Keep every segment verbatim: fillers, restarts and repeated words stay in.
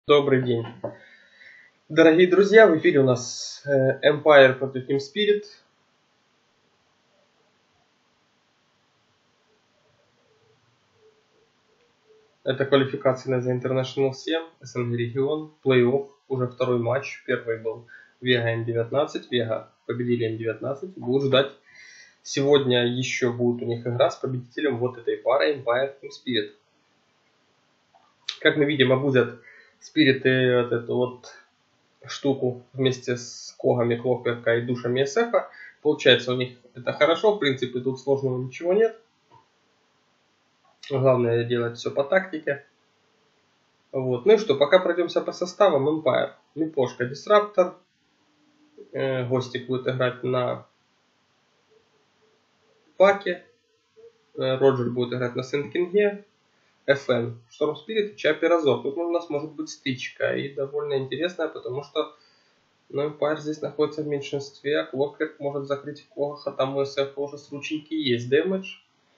Добрый день, дорогие друзья, в эфире у нас Empire против Team Spirit. Это квалификация на The International семь, эс эн джи регион, плей-офф, уже второй матч. Первый был Vega эм девятнадцать, Vega победили эм девятнадцать. Будут ждать, сегодня еще будет у них игра с победителем вот этой пары Empire Team Spirit. Как мы видим, обузят Спириты вот эту вот штуку вместе с когами Клокверка и душами эс эф. Получается у них это хорошо, в принципе тут сложного ничего нет. Главное делать все по тактике. Вот. Ну и что, пока пройдемся по составам. Empire. Мипошка, Дисраптор. Э, Гостик будет играть на Паке. Э, Роджер будет играть на Сент-Кинге. эф эн, Шторм Спирит и Чапи Разор. Тут у нас может быть стычка. И довольно интересная, потому что ну, Empire здесь находится в меньшинстве. А Клокверк может закрыть Когах, а там у эс эф уже с рученьки есть дэмэдж.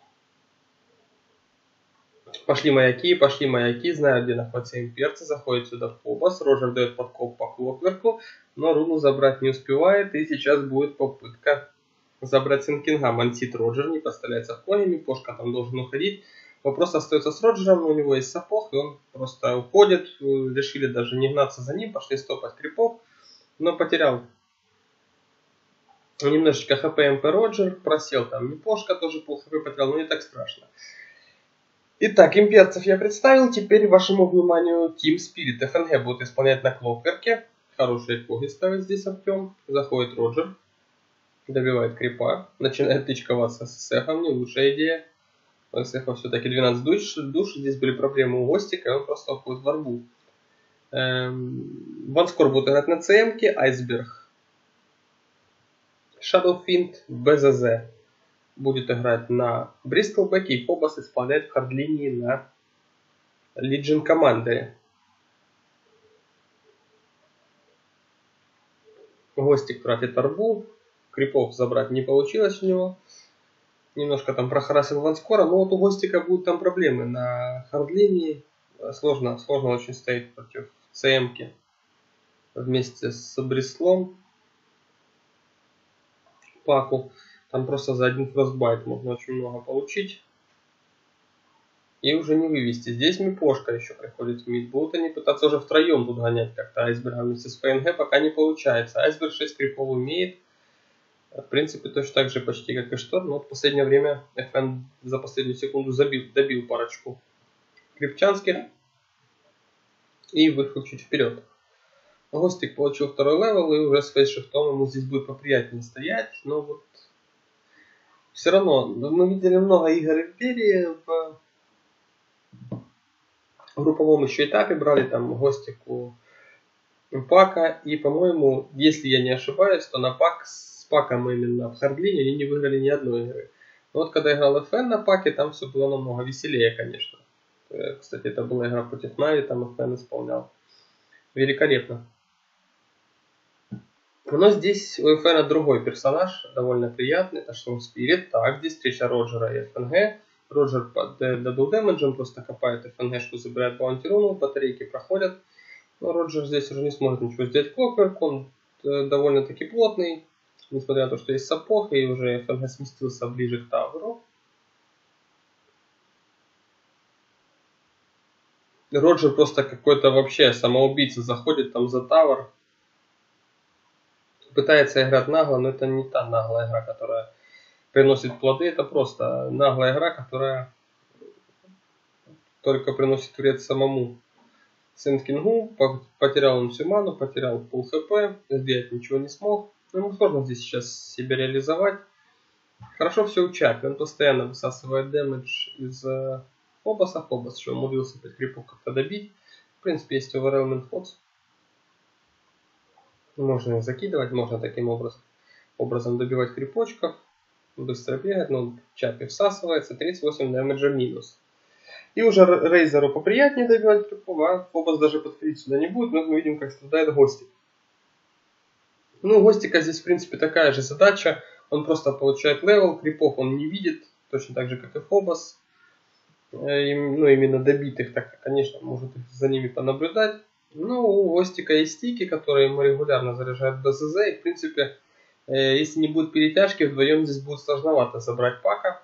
Пошли маяки, пошли маяки, знают, где находятся имперцы, заходят сюда в Фобос, Роджер дает подкоп по Клокверку, но руну забрать не успевает, и сейчас будет попытка забрать Сент-Кинга. Мансит Роджер, не подставляется в коне, Мипошка там должен уходить. Вопрос остается с Роджером, у него есть сапог, и он просто уходит, решили даже не гнаться за ним, пошли стопать крипов, но потерял немножечко хп эм пи Роджер, просел там Мипошка, тоже пол хп потерял, но не так страшно. Итак, имперцев я представил, теперь вашему вниманию Team Spirit. эф эн джи будет исполнять на Клокверке. Хорошие коги ставит здесь Артем. Заходит Роджер, добивает крипа, начинает тычковаться с эс эф, не лучшая идея. У эс эф все-таки двенадцать душ, душ, здесь были проблемы у Гостика, и он просто уходит в арбу. Эм, Ванскор будет играть на си эм-ке, Айсберг, Shadowfiend, би зет зет будет играть на Бристлбеке, и Фобос исполняет в хардлинии на Legion Commander. Гостик тратит арбу, крипов забрать не получилось у него. Немножко там прохарасил Ванскора, но вот у Гостика будут там проблемы на хардлинии. Сложно, сложно очень стоит против си эм-ки вместе с Бристлом. Паку. Там просто за один фростбайт можно очень много получить. И уже не вывести. Здесь Мипошка еще приходит в мид. Будут они пытаться уже втроем тут гонять как-то Айсберга вместе с эф эн джи, пока не получается. Айсберг шесть крипов умеет. В принципе, точно так же почти как и Шторм. Но в последнее время эф эн за последнюю секунду забил, добил парочку крипчанских. И вышел чуть вперед. Гостик получил второй левел, и уже с фейсшифтом ему здесь будет поприятнее стоять. Но вот все равно, мы видели много игр Империи в групповом еще этапе, брали там Гостику Пака, и, по-моему, если я не ошибаюсь, то на Пак с Паком именно в хардлине они не выиграли ни одной игры. Но вот когда играл эф эн на Паке, там все было намного веселее, конечно. Кстати, это была игра против Нави, там эф эн исполнял. Великолепно. Но здесь у эф эн другой персонаж, довольно приятный, это Шторм Спирит. Так, здесь встреча Роджера и эф эн джи. Роджер под дабл дэмэджем просто копает эф эн джи-шку, забирает баунти руну, батарейки проходят. Но Роджер здесь уже не сможет ничего сделать. Клокверк, он э, довольно-таки плотный, несмотря на то, что есть сапог, и уже эф эн джи сместился ближе к таверу. Роджер просто какой-то вообще самоубийца, заходит там за тавер, пытается играть нагло, но это не та наглая игра, которая приносит плоды, это просто наглая игра, которая только приносит вред самому Сент-Кингу. Потерял он всю ману, потерял пол хп, сделать ничего не смог. Ему сложно здесь сейчас себя реализовать. Хорошо все у Чапи, он постоянно высасывает дэмэдж из Фобоса. Фобос еще умудрился пять крипов как-то добить. В принципе, есть Overwhelming Force. Можно их закидывать, можно таким образом, образом добивать крипочков. Быстро бегать, но Чапи всасывается, тридцать восемь дэмэджа минус. И уже Рейзеру поприятнее добивать крипов, а Фобос даже подходить сюда не будет, но мы видим, как страдает Гостик. Ну, у Гостика здесь, в принципе, такая же задача. Он просто получает левел, крипов он не видит, точно так же, как и Фобос. Ну, именно добитых, так, конечно, может за ними понаблюдать. Ну, у Гостика есть стики, которые ему регулярно заряжают бэ зэ зэ. И, в принципе, э, если не будет перетяжки, вдвоем здесь будет сложновато собрать пака.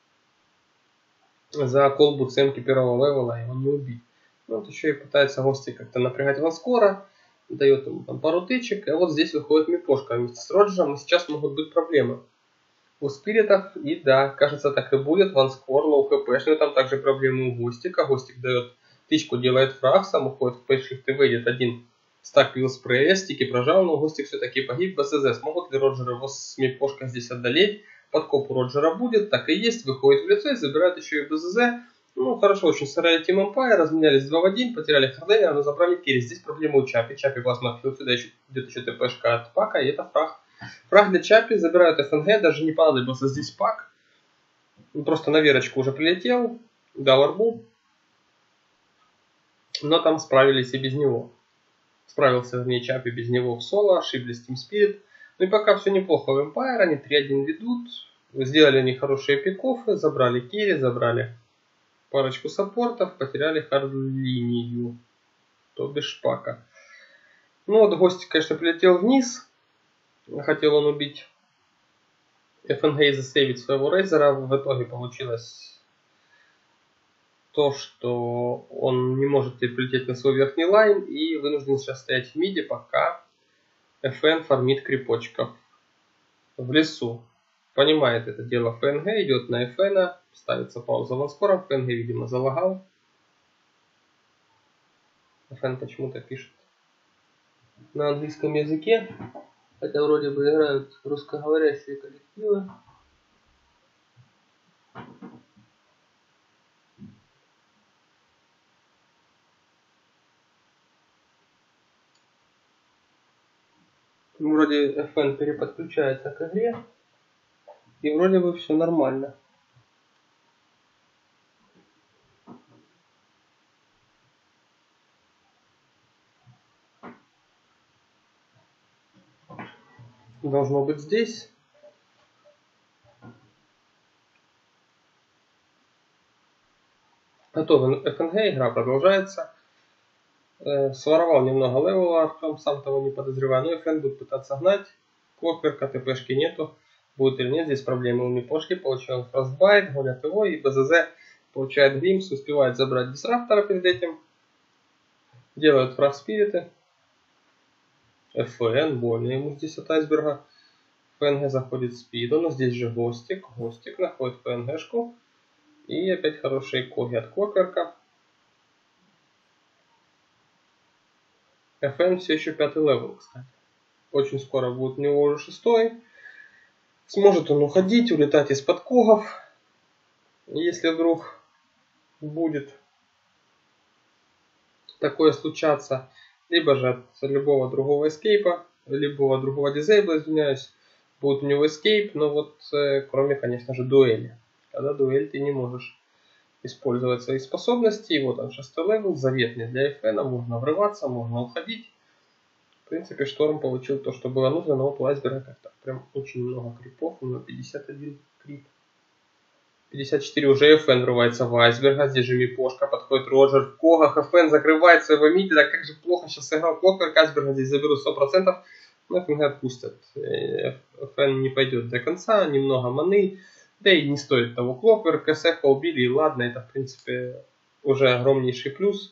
За колбу цемки первого левела его не убить. Ну, вот еще и пытается Гостик как-то напрягать Ванскора. Дает ему там пару тычек. И вот здесь выходит Мипошка вместе с Роджером. И сейчас могут быть проблемы у спиритов. И да, кажется, так и будет. Ванскор, лоу хпшный. Там также проблемы у Гостика. Гостик дает тычку, делает фраг, сам уходит в пейшифт и выйдет один стак вилл спрея, стики прожал, но Гостик все-таки погиб. бэ зэ зэ смогут ли Роджер его с Мипошкой здесь одолеть? Подкоп у Роджера будет, так и есть, выходит в лицо и забирает еще и бэ зэ зэ. Ну, хорошо, очень сыграли Team Empire, разменялись два в один, потеряли Харденера, но забрали Керри. Здесь проблема у Чапи. Чапи плазма хил, сюда еще, идет еще ТПшка от Пака, и это фраг. Фраг для Чапи, забирают эф эн гэ, даже не понадобился здесь Пак. Он просто на верочку уже прилетел, дал арбу. Но там справились и без него. Справился, вернее, Чапи без него в соло, ошиблись Team Spirit. Ну и пока все неплохо в Empire, они три один ведут. Сделали они хорошие пикофы, забрали Керри, забрали парочку саппортов, потеряли хард-линию, то бишь Пака. Ну вот Гостик, конечно, прилетел вниз. Хотел он убить эф эн гэ и засейвить своего Рейзера. В итоге получилось то, что он не может прилететь на свой верхний лайн и вынужден сейчас стоять в миде, пока эф эн фармит крипочков в лесу. Понимает это дело эф эн гэ, идет на эф эн, ставится пауза ванскором, эф эн гэ, видимо, залагал. эф эн почему-то пишет на английском языке, хотя вроде бы играют русскоговорящие коллективы. Вроде эф эн переподключается к игре, и вроде бы все нормально. Должно быть здесь. Готов эф эн гэ, игра продолжается. Э, своровал немного левела Артем, сам того не подозревая. Но эф эн будет пытаться гнать. Клокверка, ТПшки нету. Будет или нет, здесь проблемы у Мипошки. Получил фростбайт, гонят его. И бэ зэ зэ получает гримс, успевает забрать дисраптора перед этим. Делают фраг спириты. эф эн, больно ему здесь от айсберга. эф эн гэ заходит в спиду, но здесь же Гостик. Гостик находит эф эн гэ-шку. И опять хорошие коги от Клокверка. эф эн все еще пятый левел, кстати. Очень скоро будет у него уже шестой. Сможет он уходить, улетать из-под когов. Если вдруг будет такое случаться, либо же от любого другого эскейпа, любого другого дизейбла, извиняюсь, будет у него эскейп, но вот э, кроме, конечно же, дуэли. Когда дуэль ты не можешь использовать свои способности. И вот он шестой левел, заветный для эф эн, можно врываться, можно уходить. В принципе, Шторм получил то, что было нужно, но вот у айсберга как-то прям очень много крипов, у него пятьдесят один крип. пятьдесят четыре уже эф эн врывается в айсберга, здесь же Мипошка, подходит Роджер в когах, эф эн закрывает своего миди, да как же плохо сейчас сыграл Клокверк, айсберга здесь заберут сто процентов, но эф эн гэ отпустят. эф эн не пойдет до конца, немного маны, да и не стоит того. Клокверк, эс эф убили, и ладно, это в принципе уже огромнейший плюс.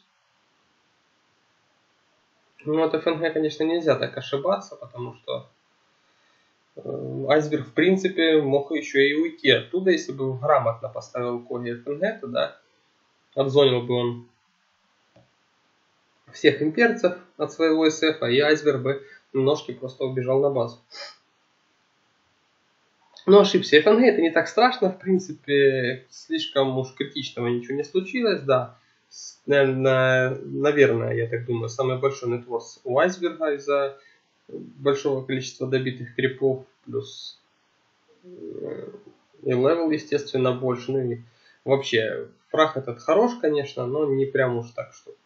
Ну от эф эн гэ, конечно, нельзя так ошибаться, потому что айсберг, в принципе, мог еще и уйти оттуда, если бы грамотно поставил коги эф эн гэ, тогда отзонил бы он всех имперцев от своего эс эф, и айсберг бы немножко просто убежал на базу. Но ошибся. эф эн гэ это не так страшно, в принципе, слишком уж критичного ничего не случилось, да. Наверное, наверное, я так думаю, самый большой нетворс у айсберга из-за большого количества добитых крипов, плюс и левел, естественно, больше. Ну и вообще, фраг этот хорош, конечно, но не прям уж так, что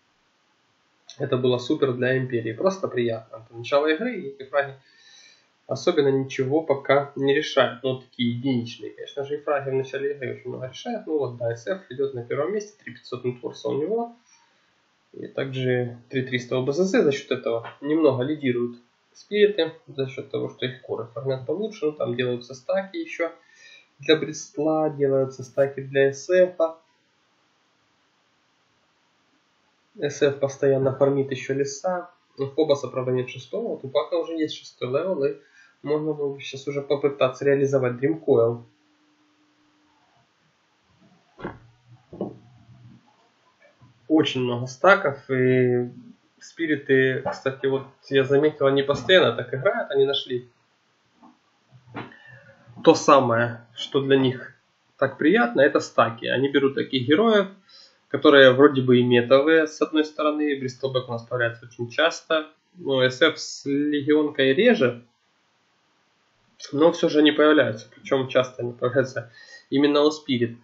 это было супер для империи. Просто приятно. Это начало игры, и фраги особенно ничего пока не решает. Ну, такие единичные, конечно же, и фраги в начале игры очень много решают. Ну вот, да, эс эф идет на первом месте, три тысячи пятьсот нетворса у него. И также три тысячи триста у бэ зэ зэ за счет этого немного лидируют спириты, за счет того, что их коры формят получше. Ну, там делаются стаки еще для Бристла, делаются стаки для эс эф. эс эф постоянно фармит еще леса. У Фобоса, правда, нет шестого. Вот у Пака уже есть шестой левел, и можно было бы сейчас уже попытаться реализовать Dream Coil. Очень много стаков, и спириты, кстати, вот я заметил, они постоянно так играют, они нашли то самое, что для них так приятно, это стаки. Они берут таких героев, которые вроде бы и метовые, с одной стороны, Бристлбэк у нас появляется очень часто, ну, эс эф с Легионкой реже, но все же они появляются, причем часто они появляются именно у Спирит.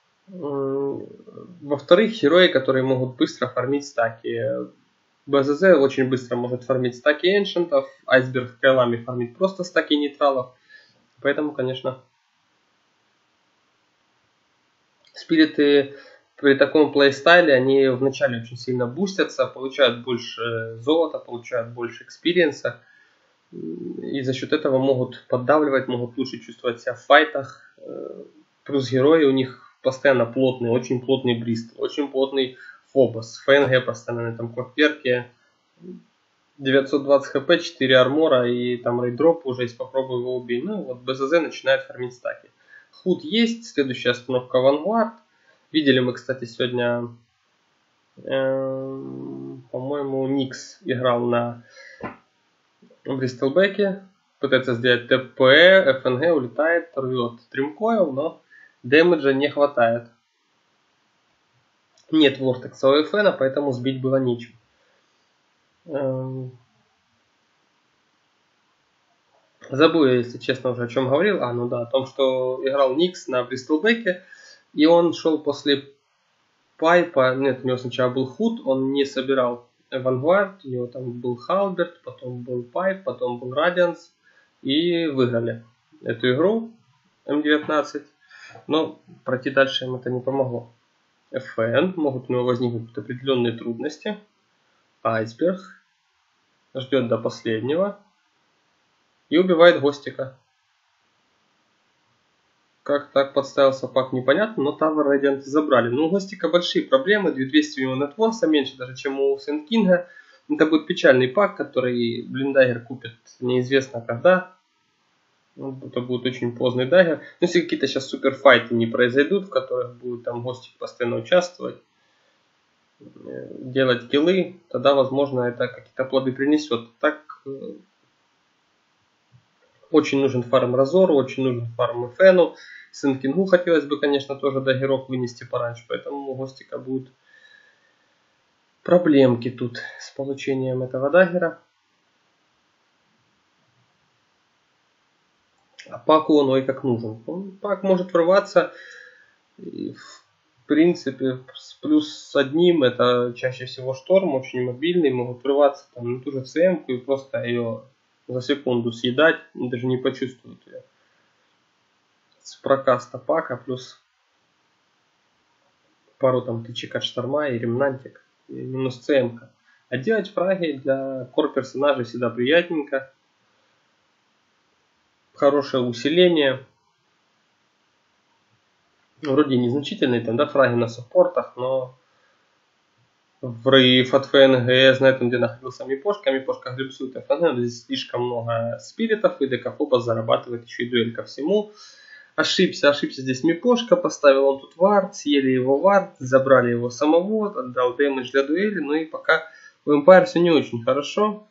Во-вторых, герои, которые могут быстро фармить стаки. бэ зэ зэ очень быстро может фармить стаки эншентов, Айсберг с Кайлами фармит просто стаки нейтралов, поэтому, конечно, спириты при таком плейстайле, они вначале очень сильно бустятся, получают больше золота, получают больше экспириенса. И за счет этого могут поддавливать, могут лучше чувствовать себя в файтах. Плюс герои у них постоянно плотные, очень плотный Бристл, очень плотный Фобос. ФНГ постоянно там клокверки. девятьсот двадцать хп, четыре армора и там рейдроп уже, если попробую его убить. Ну вот бэ зэ зэ начинает фармить стаки. Худ есть, следующая остановка Vanguard. Видели мы, кстати, сегодня, э, по-моему, Никс играл на Бристлбэке. Пытается сделать тэ пэ, эф эн гэ улетает, рвет Dream Coil, но дэмэджа не хватает. Нет вортекса у эф эн, поэтому сбить было нечем. Э, забыл я, если честно, уже о чем говорил. А, ну да, о том, что играл Никс на Бристлбэке. И он шел после пайпа, нет, у него сначала был худ, он не собирал Vanguard, у него там был Халберт, потом был пайп, потом был Радианс, и выиграли эту игру эм девятнадцать, но пройти дальше им это не помогло. эф эн, могут у него возникнуть определенные трудности, Айсберг ждет до последнего и убивает Гостика. Как так подставился Пак, непонятно, но Тавер Радианты забрали. Ну, у Гостика большие проблемы, две тысячи двести у него нетворса, меньше даже, чем у Сент Кинга. Это будет печальный Пак, который Блиндагер купит неизвестно когда. Это будет очень поздний дагер. Но если какие-то сейчас суперфайты не произойдут, в которых будет там Гостик постоянно участвовать, делать киллы, тогда, возможно, это какие-то плоды принесет. Так, очень нужен фарм Разору, очень нужен фарм Эфену. Сенкингу хотелось бы, конечно, тоже дагеров вынести пораньше, поэтому у Гостика будут проблемки тут с получением этого дагера. А Паку он ой как нужен. Он, Пак может врываться, и в принципе, с плюс одним, это чаще всего Шторм, очень мобильный, могут врываться там, на ту же цэ эм-ку и просто ее за секунду съедать, даже не почувствуют ее. С прокаста Пака плюс пару там тычек от Шторма и ремнантик, и минус цэ эм-ка. А делать фраги для кор персонажей всегда приятненько. Хорошее усиление. Вроде незначительные там, да, фраги на саппортах, но врыв от эф эн гэ, я знаю там, где находился Мипошка, Мипошка глипсует эф эн гэ, здесь слишком много спиритов, и Декафобос зарабатывает еще и дуэль ко всему. Ошибся, ошибся здесь Мипошка, поставил он тут вард, съели его вард, забрали его самого, отдал дэмэдж для дуэли, ну и пока у Empire все не очень хорошо.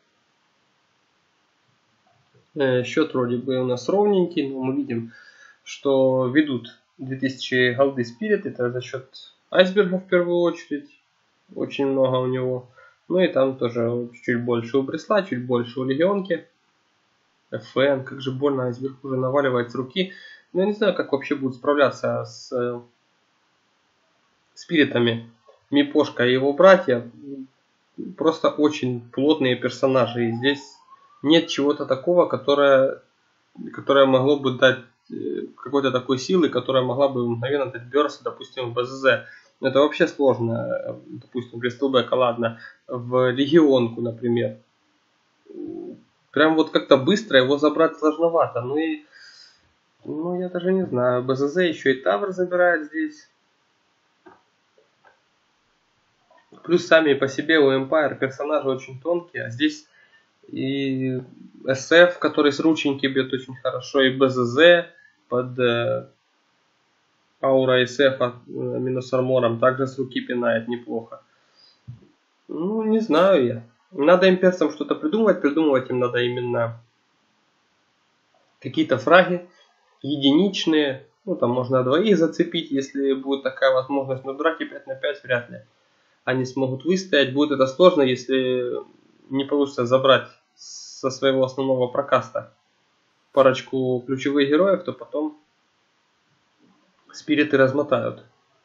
Счет вроде бы у нас ровненький, но мы видим, что ведут две тысячи голды Спирит, это за счет Айсберга в первую очередь, очень много у него. Ну и там тоже чуть больше у Брисла, чуть больше у Легионки. эф эн, как же больно, Айсберг уже наваливает с руки. Ну я не знаю, как вообще будут справляться с э, спиритами Мипошка и его братья. Просто очень плотные персонажи, и здесь нет чего-то такого, которое которое могло бы дать какой-то такой силы, которая могла бы мгновенно дать бёрст, допустим, в БЗЗ. Это вообще сложно, допустим, Брестлбека, ладно, в Легионку, например. Прям вот как-то быстро его забрать сложновато. Ну и, ну я даже не знаю, БЗЗ еще и Тавр забирает здесь. Плюс сами по себе у Empire персонажи очень тонкие, а здесь и эс эф, который с рученьки бьет очень хорошо, и БЗЗ под э, аура эс эф э, минус армором также с руки пинает неплохо. Ну, не знаю я. Надо имперцам что-то придумывать. Придумывать им надо именно какие-то фраги единичные. Ну, там можно двоих зацепить, если будет такая возможность. Но в драке пять на пять вряд ли они смогут выстоять. Будет это сложно, если не получится забрать со своего основного прокаста парочку ключевых героев, то потом спириты размотают.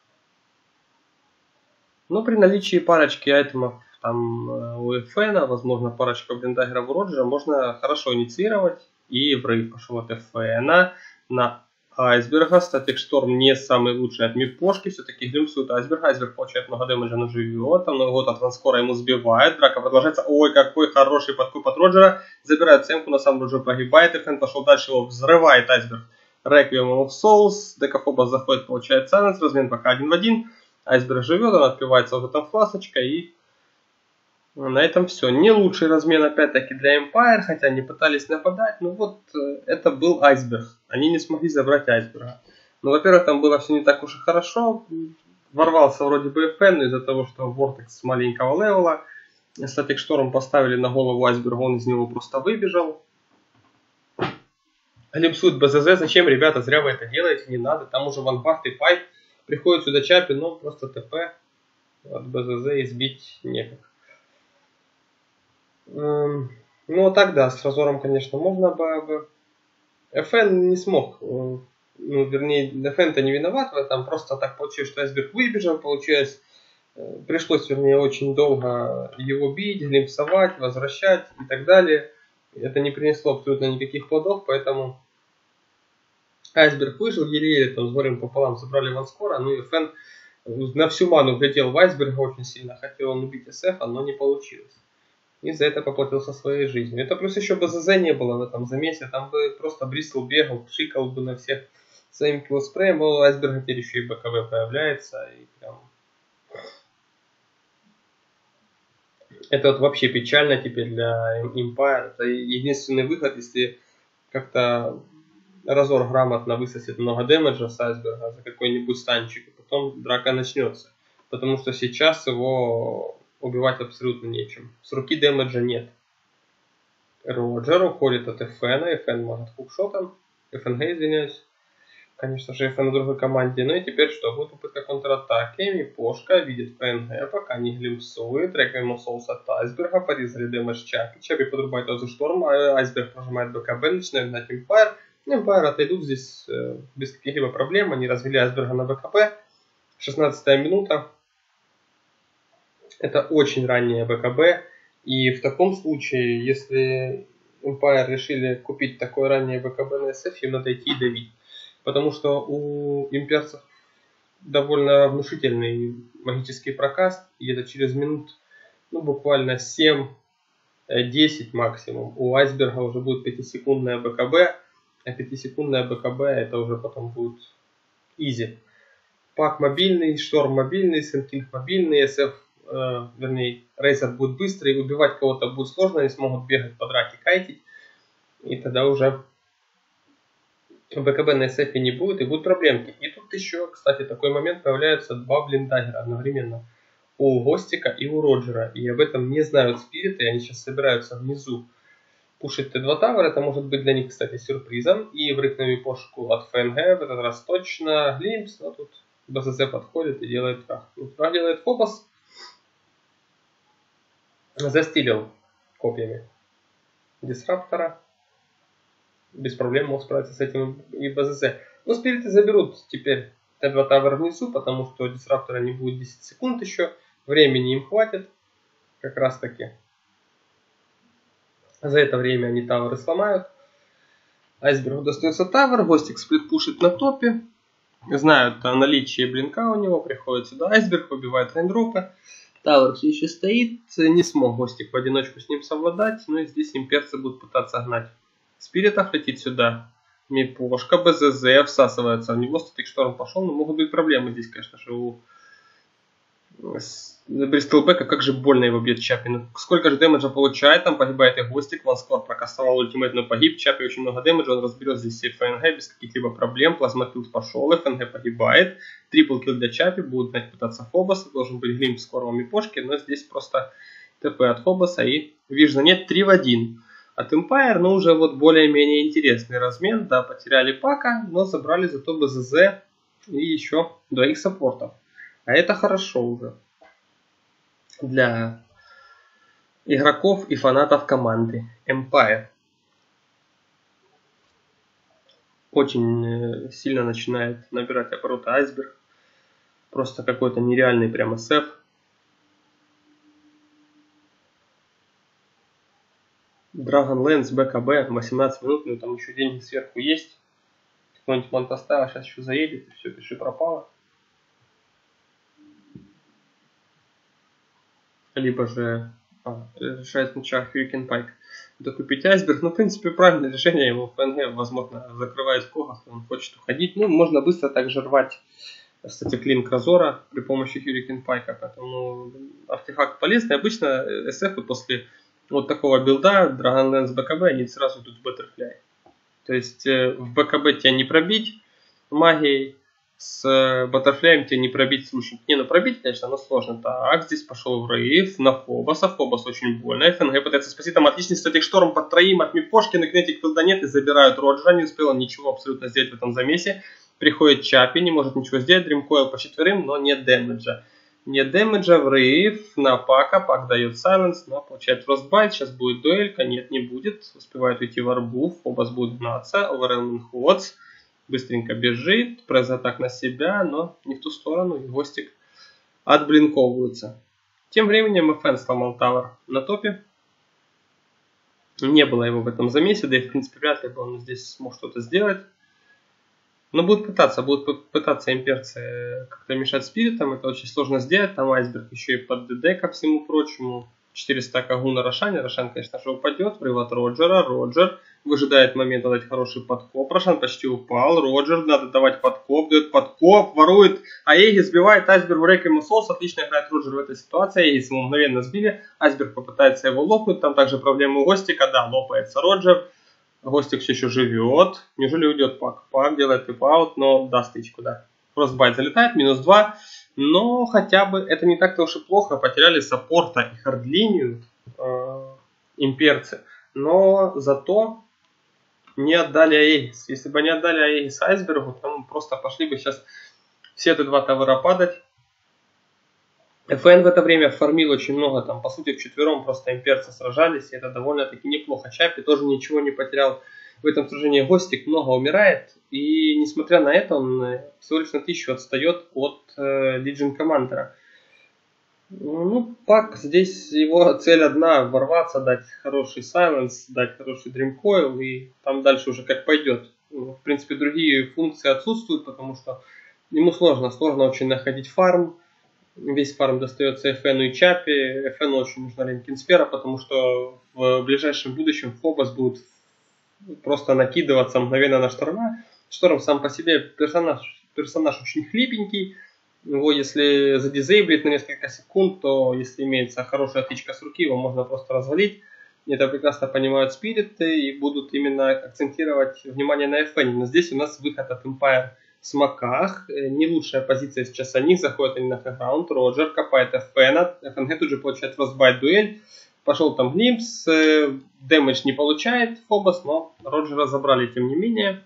Но при наличии парочки айтемов там у Эфена, возможно парочка блиндагеров у Роджера, можно хорошо инициировать. И врыв пошел от Эфена на Айсберга. Статик Шторм не самый лучший от мипошки. Все-таки глимсует Айсберг. Айсберг получает много дэмэджа, но живет. Там год от Ванскора ему сбивает. Драка продолжается. Ой, какой хороший подкуп от Роджера. Забирает семку, на самом Роджер погибает. Эфен пошел дальше, его взрывает Айсберг. Реквием of Souls. Декафоба заходит, получает Сайленс. Размен пока один в один. Айсберг живет, он открывается уже там фласочка, и на этом все. Не лучший размен опять-таки для Empire, хотя они пытались нападать, но вот это был Айсберг. Они не смогли забрать Айсберга. Ну, во-первых, там было все не так уж и хорошо. Ворвался вроде бы эф эн, но из-за того, что Vortex с маленького левела. Статик Шторм поставили на голову Айсберга, он из него просто выбежал. Глимсует БЗЗ, зачем, ребята, зря вы это делаете, не надо. Там уже ванбахт и пайп. Приходит сюда Чапи, но просто ТП от БЗЗ избить некак. Эм, ну, так да, с Разором, конечно, можно бы. эф эн не смог. Ну, вернее, эф эн-то не виноват в этом. Просто так получилось, что Айсберг выбежал. Получилось, пришлось, вернее, очень долго его бить, глимпсовать, возвращать и так далее. Это не принесло абсолютно никаких плодов, поэтому Айсберг выжил, еле-еле там с горем пополам забрали Ванскора, ну и эф эн на всю ману влетел в Айсберга очень сильно, хотел он убить эс эф, но не получилось. И за это поплатился своей жизнью. Это плюс еще БЗЗ не было в этом замесе, там бы просто Бристл бегал, пшикал бы на всех своим киллспреем, у Айсберга теперь еще и БКВ появляется, и прям... Это вот вообще печально теперь для Empire, это единственный выход, если как-то Разор грамотно высосет много дэмэджа с Айсберга за какой-нибудь станчик, и потом драка начнется. Потому что сейчас его убивать абсолютно нечем. С руки дэмэджа нет. Роджер уходит от эф эн, эф эн может хукшотом, эф эн джи, извиняюсь. Конечно же, эф эн в другой команде. Ну и теперь что? Будет попытка контратаки. Мипошка видит пэ эн джи, пока не глимпсует. Реквием соус от Айсберга. Порезали дэмэдж Чапи. Чапи подрубает Озу Шторм. Айсберг прожимает БКБ. Начинает гнать Empire. Empire отойдут здесь э, без каких-либо проблем. Они развели Айсберга на БКБ. шестнадцатая минута. Это очень ранняя БКБ. И в таком случае, если Empire решили купить такое раннее БКБ на эс эф, им надо идти и давить. Потому что у имперцев довольно внушительный магический прокаст. И это через минут, ну, буквально семь-десять максимум. У Айсберга уже будет пятисекундная БКБ. А пятисекундная БКБ это уже потом будет изи. Пак мобильный, Шторм мобильный, Сенкинг мобильный, эс эф, э, вернее, Рейзер будет быстрый, убивать кого-то будет сложно, они смогут бегать по драке, кайтить. И тогда уже БКБ на эс эф не будет, и будут проблемки. И тут еще, кстати, такой момент, появляются два блиндагера одновременно. У Гостика и у Роджера. И об этом не знают спириты, и они сейчас собираются внизу пушить тэ два Tower. Это может быть для них, кстати, сюрпризом. И врыв на мипошку от эф эн джи, в этот раз точно глимпс, но тут БЗЗ подходит и делает фраг. Ну, фраг делает Фобос. Застилил копьями Дисраптора. Без проблем мог справиться с этим и БЗЗ. Но спириты заберут теперь тэ два Tower внизу, потому что Дисраптора не будет десять секунд еще. Времени им хватит. Как раз таки. За это время они таверы сломают. Айсбергу достается тавер, Гостик сплитпушит на топе. Знают о наличии блинка у него, приходит сюда Айсберг, убивает рейндропы. Тавер все еще стоит, не смог Гостик в одиночку с ним совладать, но и здесь имперцы будут пытаться гнать. Спиритов летит сюда. Мипошка, БЗЗ всасывается в него, статик шторм пошел, но могут быть проблемы здесь, конечно же, у Бристлбека. Как же больно его бьет Чапи. Ну, сколько же дэмэджа получает, там погибает и Гостик, Ванскор прокастовал ультимейт, но погиб, Чапи очень много дэмэджа, он разберет здесь все ФНГ без каких-либо проблем, плазмокилл пошел, ФНГ погибает, трипл килл для Чапи, будут знать пытаться Фобоса, должен быть глимп скорого Мипошки, но здесь просто ТП от Фобоса и Вижна нет, три в один. От Empire, ну, уже вот более-менее интересный размен, да, потеряли Пака, но забрали зато БЗЗ и еще двоих саппортов. А это хорошо уже для игроков и фанатов команды Empire. Очень сильно начинает набирать обороты Айсберг. Просто какой-то нереальный прямо сеф. Dragonlance БКБ восемнадцать минут, ну там еще деньги сверху есть. Какой-нибудь Монтастава сейчас еще заедет, и все, пиши пропало. Либо же а, решает сначала Hurricane Pike докупить Айсберг. Ну, в принципе, правильное решение. Его ФНГ, возможно, закрывает в когах, он хочет уходить. Ну, можно быстро также рвать, кстати, клин Кразора при помощи Hurricane Pike. Поэтому артефакт полезный. Обычно эс эф после вот такого билда Dragonlance БКБ, они сразу идут в Butterfly. То есть в БКБ тебя не пробить магией, с Butterfly тебя не пробить с лучником. Не, ну пробить, конечно, но сложно. Так, здесь пошел в рейв на Фобоса. Фобос очень больно. ФНГ пытается спасти. Там отличный статик шторм под троим от Мипошки. На кинетик филда нет и забирают Роджера. Не успел он ничего абсолютно сделать в этом замесе. Приходит Чапи, не может ничего сделать. Дримкойл по четверым, но нет дэмэджа. Нет дэмэджа в рейв на Пака. Пак дает сайленс, но получает фростбайт. Сейчас будет дуэлька. Нет, не будет. Успевает уйти в арбу. Фобос будет гнаться. Overwhelming Ходс. Быстренько бежит. Пресс-атак на себя, но не в ту сторону. И Гостик отблинковывается. Тем временем эф эн сломал тавер на топе. Не было его в этом замесе. Да и в принципе вряд ли бы он здесь смог что-то сделать. Но будут пытаться, будут пытаться имперцы как-то мешать спиритам. Это очень сложно сделать. Там Айсберг еще и под ДД ко всему прочему. четыре стака гу на Рошане. Рошан, конечно же, упадет. Врыв от Роджера. Роджер выжидает момента дать хороший подкоп. Рошан почти упал. Роджер надо давать подкоп. Дает подкоп. Ворует. Аеги сбивает. Айсберг в рейк ему соус. Отлично играет Роджер в этой ситуации. Аеги ему мгновенно сбили. Айсберг попытается его лопнуть. Там также проблемы у Гостика. Да, лопается Роджер. Гостик все еще живет. Неужели уйдет Пак? Пак делает тип-аут, но даст тычку, да. Фростбайт залетает, минус два. Но хотя бы это не так-то уж и плохо. Потеряли саппорта и хардлинию э, имперцы. Но зато не отдали Аегис. Если бы не отдали Аегис Айсбергу, там просто пошли бы сейчас все эти два тавера падать. эф эн в это время фармил очень много, там по сути вчетвером просто имперцы сражались, и это довольно-таки неплохо. Чапи тоже ничего не потерял в этом сражении. Гостик много умирает, и несмотря на это он всего лишь на тысячу отстает от э, Legion Commander. Ну, Пак здесь его цель одна: ворваться, дать хороший сайленс, дать хороший дримкойл, и там дальше уже как пойдет. В принципе, другие функции отсутствуют, потому что ему сложно, сложно очень находить фарм. Весь фарм достается эф эн и Чапи. эф эн очень нужна Линкинспера, потому что в ближайшем будущем Фобос будет просто накидываться мгновенно на Шторма. Шторм сам по себе персонаж, персонаж очень хлипенький. Его если задизейблить на несколько секунд, то если имеется хорошая тычка с руки, его можно просто развалить. Это прекрасно понимают спириты и будут именно акцентировать внимание на эф эн. Но здесь у нас выход от Empire в смоках. Не лучшая позиция сейчас о них. Заходят они на хэграунд. Роджер копает эф эн. эф эн тут же получает фростбайт дуэль. Пошел там глимпс. Дэмэдж не получает Фобос, но Роджера забрали тем не менее.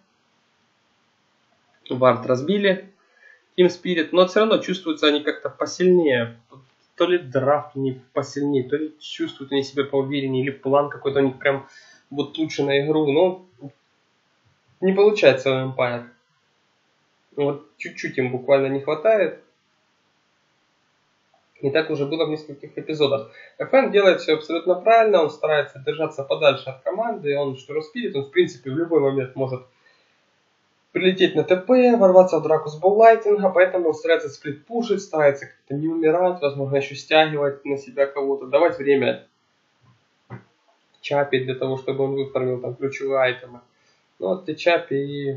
Вард разбили. Team Spirit. Но все равно чувствуются они как-то посильнее. То ли драфт не посильнее, то ли чувствуют они себя поувереннее, или план какой-то у них прям вот лучше на игру. Но не получается у Empire. Вот чуть-чуть им буквально не хватает. И так уже было в нескольких эпизодах. эф эн делает все абсолютно правильно, он старается держаться подальше от команды, он что распилит, он в принципе в любой момент может прилететь на ТП, ворваться в драку с боллайтинга, поэтому он старается сплит-пушить, старается как-то не умирать, возможно еще стягивать на себя кого-то, давать время Чапи для того, чтобы он выформил там ключевые айтемы. Ну вот и Чапи и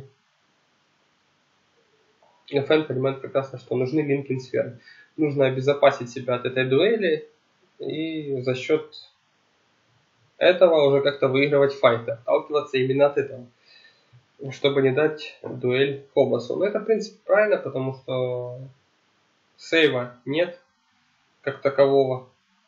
эф эн понимают прекрасно, что нужны линкин сферы. Нужно обезопасить себя от этой дуэли и за счет этого уже как-то выигрывать файты, отталкиваться именно от этого, чтобы не дать дуэль Фобосу. Но это в принципе правильно, потому что сейва нет как такового.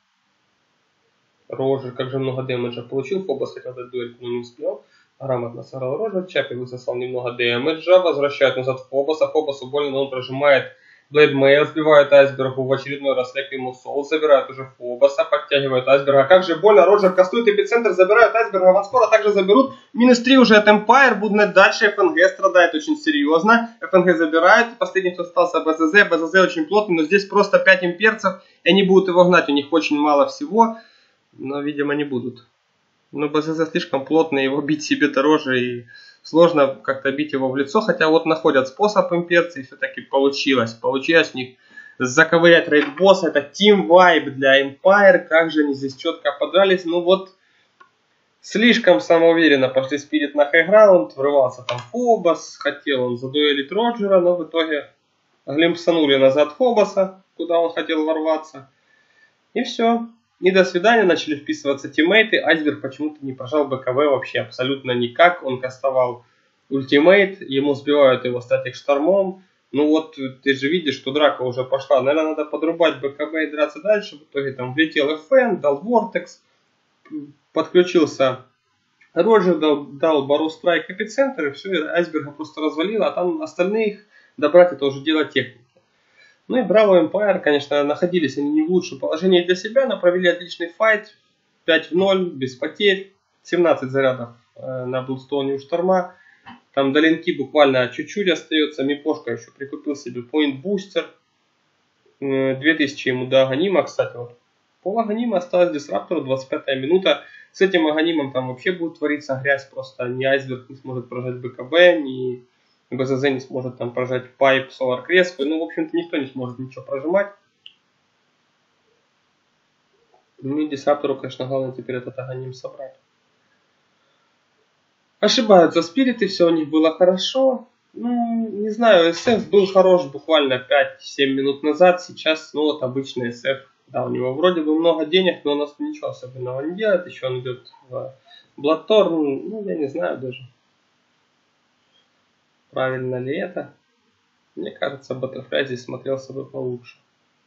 Роджер, как же много дэмэджа получил, Фобос хотел дать дуэль, но не успел. Грамотно сыграл Роджер, Чапи высосал немного дэмэджа, возвращает назад Фобоса, Фобосу больно, но он прожимает Блейдмейл, сбивает Айсбергу в очередной раз Реквием Соул, забирают уже Фобоса, подтягивают Айсберга. Как же больно, Роджер кастует эпицентр, забирают Айсберга, вас скоро также заберут. Минус три уже от Empire, будут дальше, эф эн джи страдает очень серьезно. эф эн джи забирают, последний, кто остался, бэ зэ зэ, бэ зэ зэ очень плотный, но здесь просто пять имперцев, и они будут его гнать, у них очень мало всего, но, видимо, не будут. Но бэ зэ зэ слишком плотный, его бить себе дороже, и сложно как-то бить его в лицо, хотя вот находят способ имперцы, и все-таки получилось. Получилось у них заковырять рейд-босса, это team vibe для Empire, как же они здесь четко подрались. Ну вот, слишком самоуверенно пошли Спирит на хайграунд, врывался там Фобос, хотел он задуэлить Роджера, но в итоге глимпсанули назад Фобоса, куда он хотел ворваться. И все. И до свидания, начали вписываться тиммейты. Айсберг почему-то не прожал бэ ка вэ вообще абсолютно никак. Он кастовал ультимейт, ему сбивают его статик штормом. Ну вот, ты же видишь, что драка уже пошла. Наверное, надо подрубать бэ ка вэ и драться дальше. В итоге там влетел эф эн, дал Вортекс, подключился Роджер, дал, дал Бару Страйк эпицентр, и все, Айсберга просто развалило. А там остальных добрать это уже дело техники. Ну и Браво Empire, конечно, находились они не в лучшем положении для себя, но провели отличный файт. пять в ноль, без потерь. семнадцать зарядов э, на Блудстоуне у Шторма. Там до линки буквально чуть-чуть остается. Мипошка еще прикупил себе Point Booster. Э, две тысячи ему до Аганима, кстати. Вот. Пол Аганима осталось Дисраптору, двадцать пятая минута. С этим Аганимом там вообще будет твориться грязь. Просто ни Айсберг не сможет прожать бэ ка бэ, ни бэ зэ зэ не сможет там прожать Пайп, Solar Crest. Ну, в общем-то, никто не сможет ничего прожимать. Ну и Дисраптору, конечно, главное теперь этот Аганим собрать. Ошибаются спириты, все у них было хорошо. Ну, не знаю, эс эф был хорош буквально пять-семь минут назад. Сейчас, ну, вот обычный эс эф. Да, у него вроде бы много денег, но у нас ничего особенного не делает. Еще он идет в Bloodthorn. Ну, я не знаю даже. Правильно ли это? Мне кажется, Butterfly здесь смотрелся бы получше.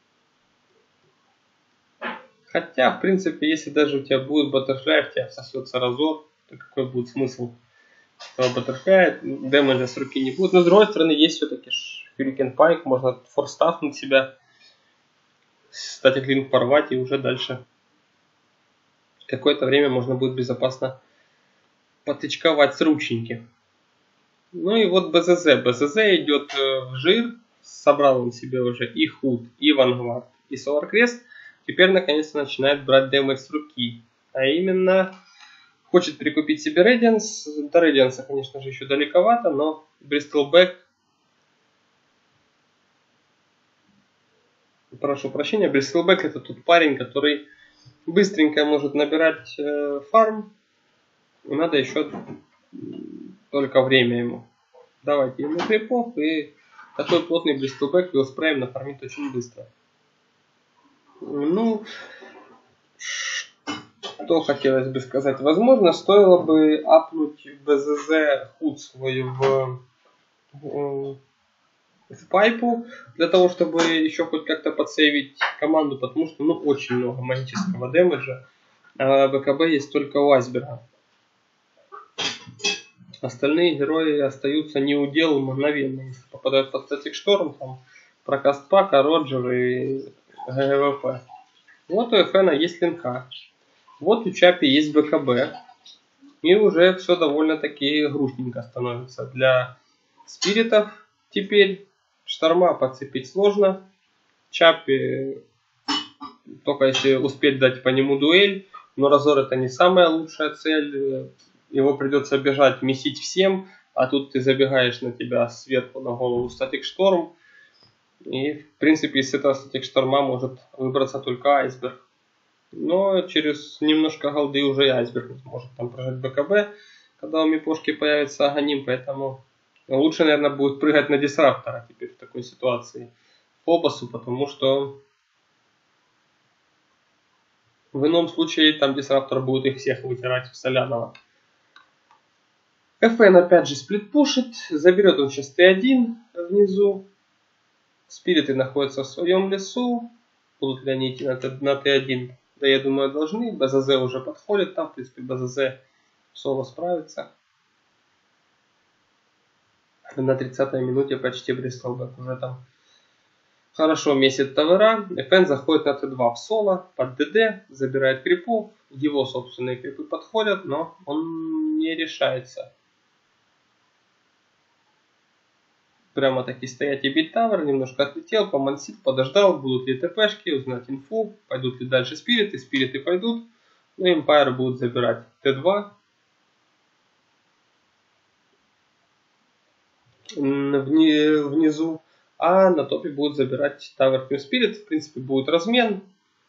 Хотя, в принципе, если даже у тебя будет Butterfly, в тебя всосется разор, то какой будет смысл этого Butterfly? Дэмэджа с руки не будет. Но с другой стороны, есть все-таки Hurricane Pike, можно форстафнуть себя, статик линк порвать и уже дальше какое-то время можно будет безопасно потычковать с ручники. Ну и вот бэ зэ зэ. бэ зэ зэ идет в жир. Собрал он себе уже и Худ, и Vanguard, и Solar Crest. Теперь наконец-то начинает брать дэмэдж с руки. А именно, хочет прикупить себе Radiance. До Radiance, конечно же, еще далековато, но Bristleback, прошу прощения, Bristleback это тот парень, который быстренько может набирать э, фарм. Надо еще только время ему. Давайте ему крипов, и такой плотный Bristleback вилспреем нафармит очень быстро. Ну, что хотелось бы сказать. Возможно, стоило бы апнуть бэ зэ зэ худ свой в, в, в пайпу, для того, чтобы еще хоть как-то подсейвить команду, потому что ну очень много магического дэмэджа. А бэ ка бэ есть только у Айсберга. Остальные герои остаются неудел мгновенно. Если попадают под статик шторм, там прокаст пака, Роджер и гэ гэ вэ пэ. Вот у эф эн есть линка. Вот у Чапи есть бэ ка бэ. И уже все довольно-таки грустненько становится. Для спиритов теперь Шторма подцепить сложно. Чапи только если успеть дать по нему дуэль. Но Разор это не самая лучшая цель. Его придется бежать, месить всем. А тут ты забегаешь, на тебя сверху на голову статик шторм. И в принципе из этого статик шторма может выбраться только айсберг. Но через немножко голды уже и айсберг может там прожать БКБ, когда у мипошки появится аганим. Поэтому лучше, наверное, будет прыгать на дисраптора теперь в такой ситуации Фобосу, потому что в ином случае там дисраптор будет их всех вытирать в Солянова. ФН опять же сплитпушит, заберет он сейчас Т один внизу. Спириты находятся в своем лесу. Будут ли они идти на Т один? Да, я думаю, должны. БЗЗ уже подходит там. В принципе, БЗЗ соло справится. На тридцатой минуте почти Бристолбек уже там хорошо месит тавера. ФН заходит на Т два в соло под ДД, забирает крипов. Его собственные крипы подходят, но он не решается прямо таки стоять и бить тавер. Немножко отлетел, помансит, подождал, будут ли ТПшки, узнать инфу, пойдут ли дальше спириты, спириты пойдут. Ну и Эмпайр будут забирать Т два. Внизу. А на топе будут забирать Tower Q Spirit. В принципе, будет размен.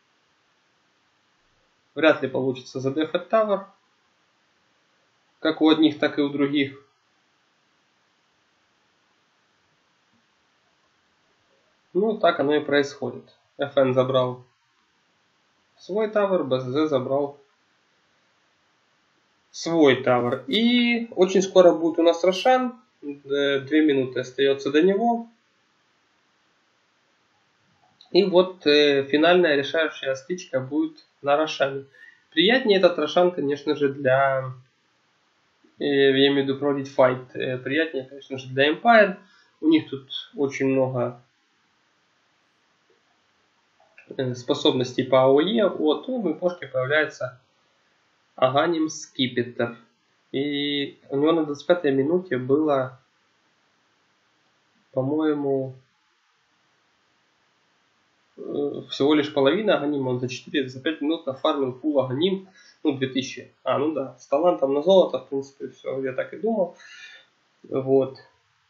Вряд ли получится задефать Tower. Как у одних, так и у других. Ну, так оно и происходит. ФН забрал свой Tower, БЗЗ забрал свой Tower. И очень скоро будет у нас Рошан. Две минуты остается до него. И вот э, финальная решающая стычка будет на Рошане. Приятнее этот Рошан, конечно же, для... Э, я имею в виду проводить файт. Э, приятнее, конечно же, для Empire. У них тут очень много э, способностей по АОЕ. Вот, у Мипошки появляется Аганим Скипетр. И у него на двадцать пятой минуте было, по-моему, всего лишь половина аганима. Он за четыре, за пять минут нафармил фул аганим. Ну, две тысячи. А, ну да, с талантом на золото, в принципе, все, я так и думал. Вот.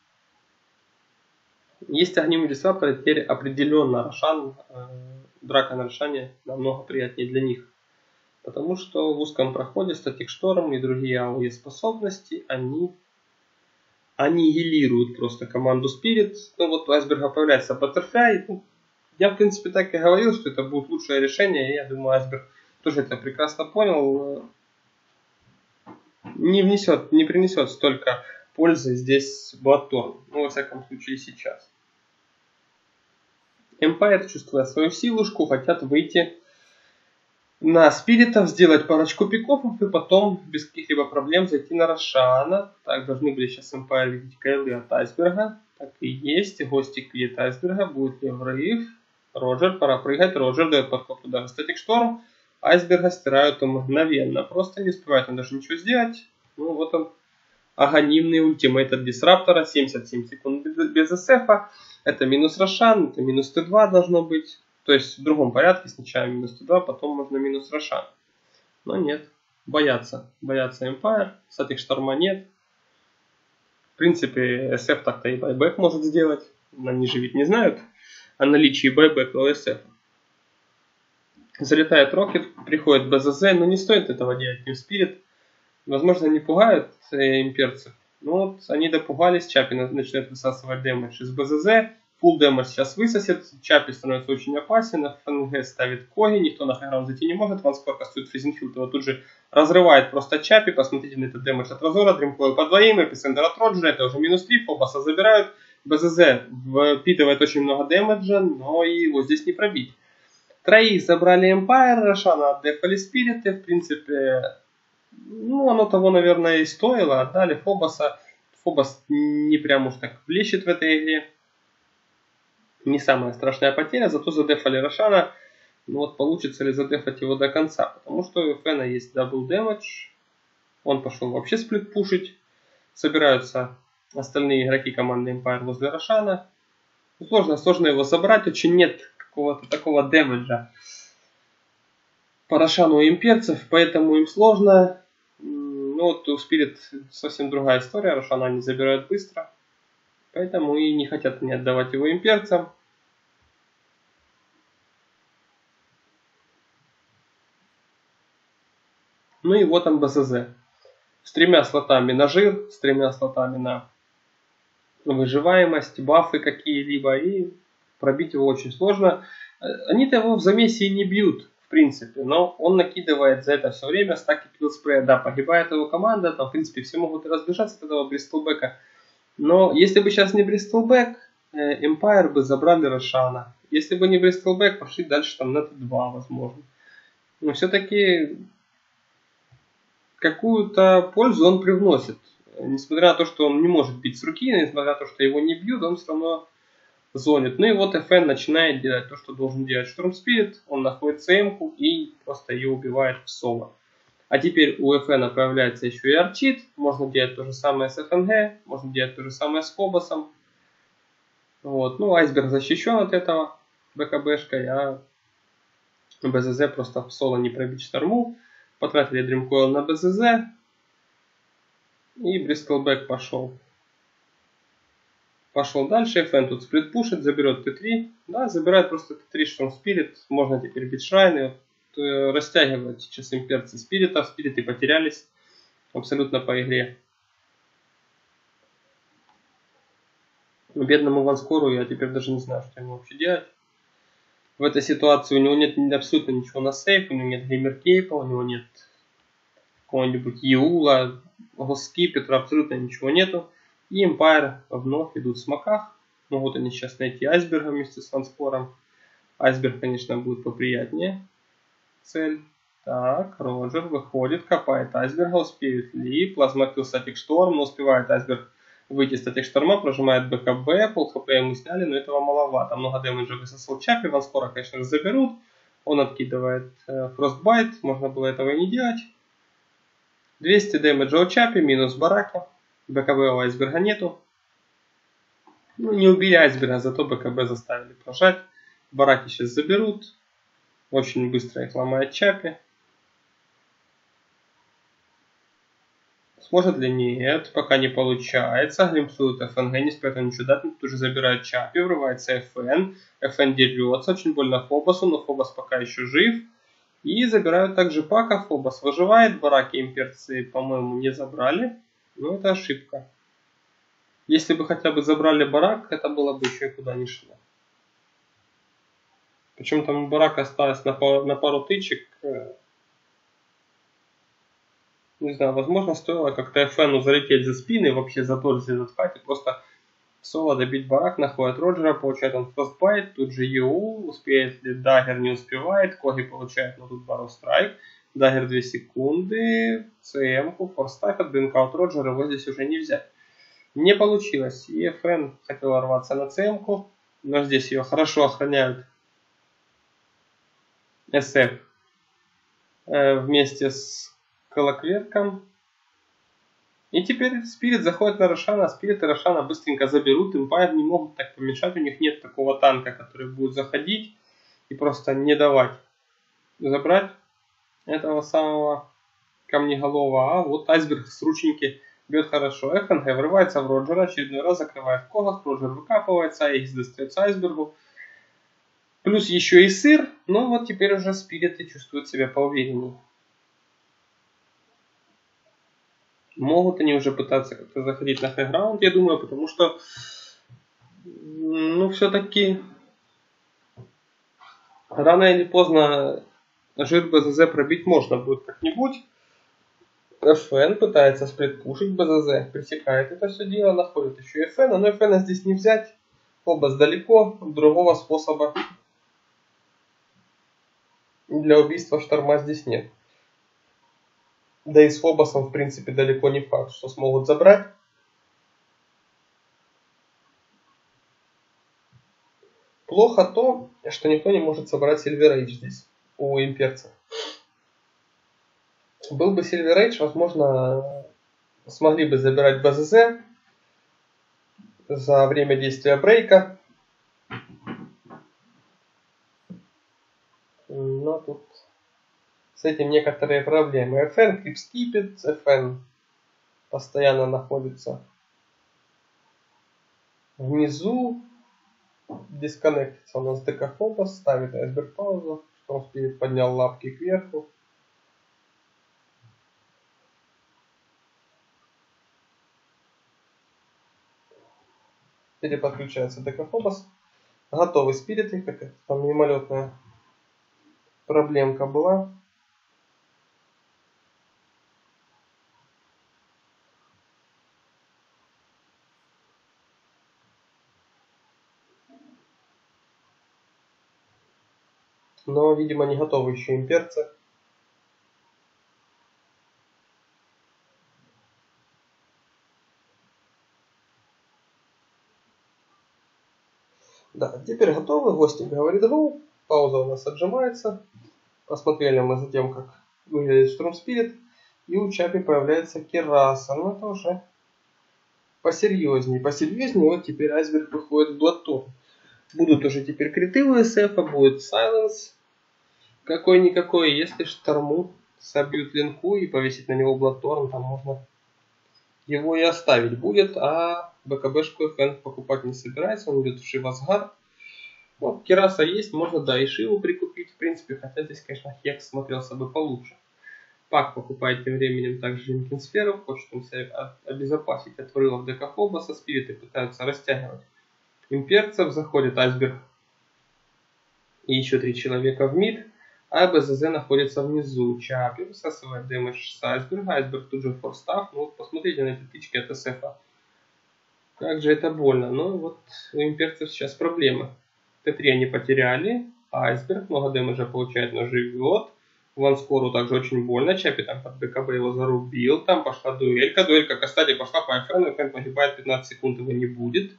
Есть аганим дисраптор, теперь определенно Рошан, э, драка на Рошане намного приятнее для них. Потому что в узком проходе статик шторм и другие АОЕ способности, они аннигилируют просто команду Spirit. Ну вот у Айсберга появляется Butterfly. Ну, я в принципе так и говорил, что это будет лучшее решение. И я думаю, Айсберг тоже это прекрасно понял. Не внесет, не принесет столько пользы здесь Bloodthorn. Ну, во всяком случае, сейчас. Empire, чувствуя свою силушку, хотят выйти на спиритов, сделать парочку пикопов и потом без каких-либо проблем зайти на Рошана. Так, должны были сейчас Empire видеть Кайлы от Айсберга. Так и есть. Гостик видит Айсберга. Будет ли врыв? Роджер, пора прыгать. Роджер дает подкоп туда статик шторм. Айсберга стирают мгновенно. Просто не успевает он даже ничего сделать. Ну вот он. Аганимный ультимейт от дисраптора. семьдесят семь секунд без эсэфа. Это минус Рошан. Это минус Т два должно быть. То есть в другом порядке. Сначала минус Т два, потом можно минус Рошан. Но нет. Боятся. Боятся Empire. Статик шторма нет. В принципе, эс эф так-то и байбек может сделать. Они же ведь не знают о наличии байбека у эс эф. Залетает Рокет, приходит БЗЗ, но не стоит этого делать Team Spirit. Возможно, не пугают э, имперцев. Но вот они допугались, Чапи начинает высасывать дэмэдж из БЗЗ. Фулл дэмэдж сейчас высосет, Чапи становится очень опасен, ФНГ ставит Коги, никто на хайграунд зайти не может, Ванскор кастует Фризенфилд, его тут же разрывает просто Чапи, посмотрите на этот дэмэдж от Разора, Дримкойл по двоим, Эпицентр от Роджера, это уже минус три, Фобоса забирают, БЗЗ впитывает очень много дэмэджа, но его здесь не пробить. Троих забрали Empire, Рошана отдефали Спириты, в принципе, ну оно того, наверное, и стоило, отдали Фобоса, Фобос не прям уж так блещет в этой игре. Не самая страшная потеря, зато задефали Рошана. Но вот получится ли задефать его до конца. Потому что у Фена есть дабл дэмэдж. Он пошел вообще сплит пушить. Собираются остальные игроки команды Empire возле Рошана. Сложно, сложно его забрать. Очень нет какого-то такого дэмэджа. по Рошану у имперцев, поэтому им сложно. Ну вот у Spirit совсем другая история, Рошана они забирают быстро, поэтому и не хотят мне отдавать его имперцам. Ну и вот он БЗЗ. С тремя слотами на жир, с тремя слотами на выживаемость, бафы какие-либо, и пробить его очень сложно. Они-то его в замесе и не бьют, в принципе, но он накидывает за это все время стаки киллспрея. Да, погибает его команда, там, в принципе, все могут разбежаться от этого Бристлбека. Но если бы сейчас не Бристлбек, Empire бы забрали Рошана. Если бы не Бристлбек, пошли дальше там на Т два, возможно. Но все-таки какую-то пользу он привносит. Несмотря на то, что он не может бить с руки, несмотря на то, что его не бьют, он все равно зонит. Ну и вот эф эн начинает делать то, что должен делать Storm Spirit. Он находит си эм-ку и просто ее убивает в соло. А теперь у эф эн появляется еще и арчит. Можно делать то же самое с эф эн джи, можно делать то же самое с Фобосом. Вот. Ну, Айсберг защищен от этого БКБшкой, а БЗЗ просто в соло не пробить шторму. Потратили Dreamcoil на БЗЗ. И Бристлбек пошел. Пошел дальше. эф эн тут сплит пушит, заберет Т три. Да, забирает просто Т три Storm Spirit. Можно теперь бить шрайны. Вот, э, растягивать сейчас имперцы спирита. Спириты потерялись абсолютно по игре. Бедному Ванскору я теперь даже не знаю, что ему вообще делать. В этой ситуации у него нет абсолютно ничего на сейф. У него нет Геймер Кейпа, у него нет какого-нибудь Еула, Госкипетра, абсолютно ничего нету. И Empire вновь идут в смоках. Могут они сейчас найти Айсберга вместе с Ванскором. Айсберг, конечно, будет поприятнее. Цель. Так, Роджер выходит, копает Айсберга, успеет ли. Плазмакил Статик Шторм, но успевает Айсберг выйти из Статик Шторма, прожимает БКБ, пол хп ему сняли, но этого маловато. Много дэмэджа высосал Чапи, Ванскора, конечно, заберут. Он откидывает Фростбайт, можно было этого и не делать. двести дэмэджа у Чапи, минус бараки. БКБ у Айсберга нету. Ну, не убили Айсберга, зато БКБ заставили прожать. Бараки сейчас заберут. Очень быстро их ломает Чапи. Сможет ли? Нет, пока не получается. Глимпсует эф эн джи, не успеет он ничего дать. Тут уже забирает Чапи, врывается эф эн. эф эн дерется, очень больно Фобосу, но Фобос пока еще жив. И забирают также Пака. Фобос выживает. Бараки имперцы, по-моему, не забрали. Но это ошибка. Если бы хотя бы забрали барак, это было бы еще и куда ни шло. Причем там у барака осталось на пару, на пару тычек. Не знаю, возможно, стоило как-то эф эн залететь за спины, вообще заторзить этот файт и просто соло добить барак, находит Роджера, получает он фростбайт, тут же ю, успеет ли Даггер, не успевает, Коги получает, но тут бару страйк, Даггер две секунды, си эм-ку, форстайк от блинкаут Роджера, его здесь уже не взять. Не получилось, и эф эн хотел рваться на си эм-ку, но здесь ее хорошо охраняют эс эф э, вместе с Колокветком. И теперь Спирит заходит на Рошана, Спирит и Рошана быстренько заберут, Empire не могут так помешать, у них нет такого танка, который будет заходить и просто не давать забрать этого самого камнеголова. А вот Айсберг с рученьки бьет хорошо. эф эн джи врывается в Роджера, очередной раз закрывает коготь, Роджер выкапывается, Айкс достается Айсбергу. Плюс еще и сыр, но вот теперь уже Спириты чувствуют себя поувереннее. Могут они уже пытаться как-то заходить на хайграунд, я думаю, потому что, ну, все-таки рано или поздно жир БЗЗ пробить можно будет как-нибудь. эф эн пытается сплитпушить БЗЗ, пресекает это все дело, находит еще эф эн, но эф эн здесь не взять. Фобос далеко, другого способа для убийства шторма здесь нет. Да и с Фобосом, в принципе, далеко не факт, что смогут забрать. Плохо то, что никто не может собрать Silver Age здесь, у имперцев. Был бы Silver Age, возможно, смогли бы забирать БЗЗ за время действия брейка. Но тут с этим некоторые проблемы. эф эн крипскипит, эф эн постоянно находится внизу, дисконнектится у нас декафобос, ставит айсберг паузу, Storm Spirit поднял лапки кверху. Переподключается декафобос. Готовы спириты, какая-то там мимолетная проблемка была. Но, видимо, не готовы еще имперцы. Да, теперь готовы. Гостик говорит go. Пауза у нас отжимается. Посмотрели мы за тем, как выглядит Storm Spirit. И у Чапи появляется Кераса. Ну, это уже посерьезнее. Посерьезнее. Вот теперь айсберг выходит в Bloodthorn. Будут уже теперь криты у эс эф, будет Silence. Какой-никакой. Если шторму собьют линку и повесить на него Bloodthorn, там можно его и оставить будет. А БКБшку эф эн покупать не собирается. Он идет в Шивасгар. Вот, Кераса есть, можно, да, и Шиву прикупить, в принципе, хотя здесь, конечно, Хекс смотрелся бы получше. Пак покупает тем временем также Инкинсферу, хочет он себя обезопасить от врылов декафобоса, спириты пытаются растягивать имперцев, заходит айсберг и еще три человека в мид, а БЗЗ находится внизу. Чапи высасывает дэмэдж с айсберга, айсберг тут же форстав, ну вот посмотрите на эти тычки от эс эф. Как же это больно, но вот у имперцев сейчас проблемы. тэ три они потеряли, айсберг много дэмэджа получает, но живет. Ванскору также очень больно, Чапи там под БКБ его зарубил, там пошла дуэлька, дуэлька, кстати, пошла по эф эн, эф эн погибает, пятнадцать секунд его не будет.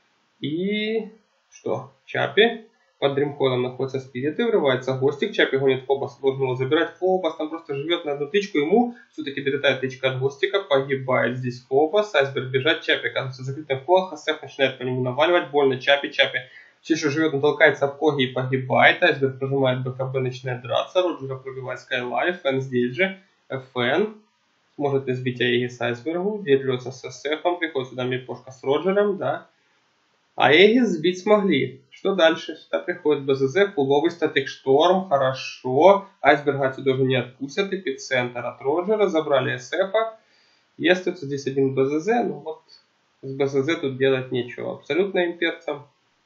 И что? Чапи под дримкодом находится спириты, врывается гостик, Чапи гонит Фобос, должен его забирать, Фобос там просто живет на одну тычку, ему все-таки долетает тычка от гостика, погибает здесь Фобос, айсберг бежать, Чапи оказывается закрытым в колах, эс эф начинает по нему наваливать, больно, Чапи, Чапи все еще живет, он толкается об коги и погибает, айсберг прожимает БКБ, начинает драться, Роджера пробивает Skylайф, эф эн здесь же, эф эн сможет избить Аегис айсбергу, дерется с эс эф, приходит сюда мипошка с Роджером, да. А Эгис сбить смогли. Что дальше? Сюда приходит БЗЗ, фуловый статик шторм, хорошо. Айсберга отсюда уже не отпустят, эпицентр от Роджера, забрали эс эф. И остается здесь один БЗЗ, ну вот с БЗЗ тут делать нечего. Абсолютно имперцам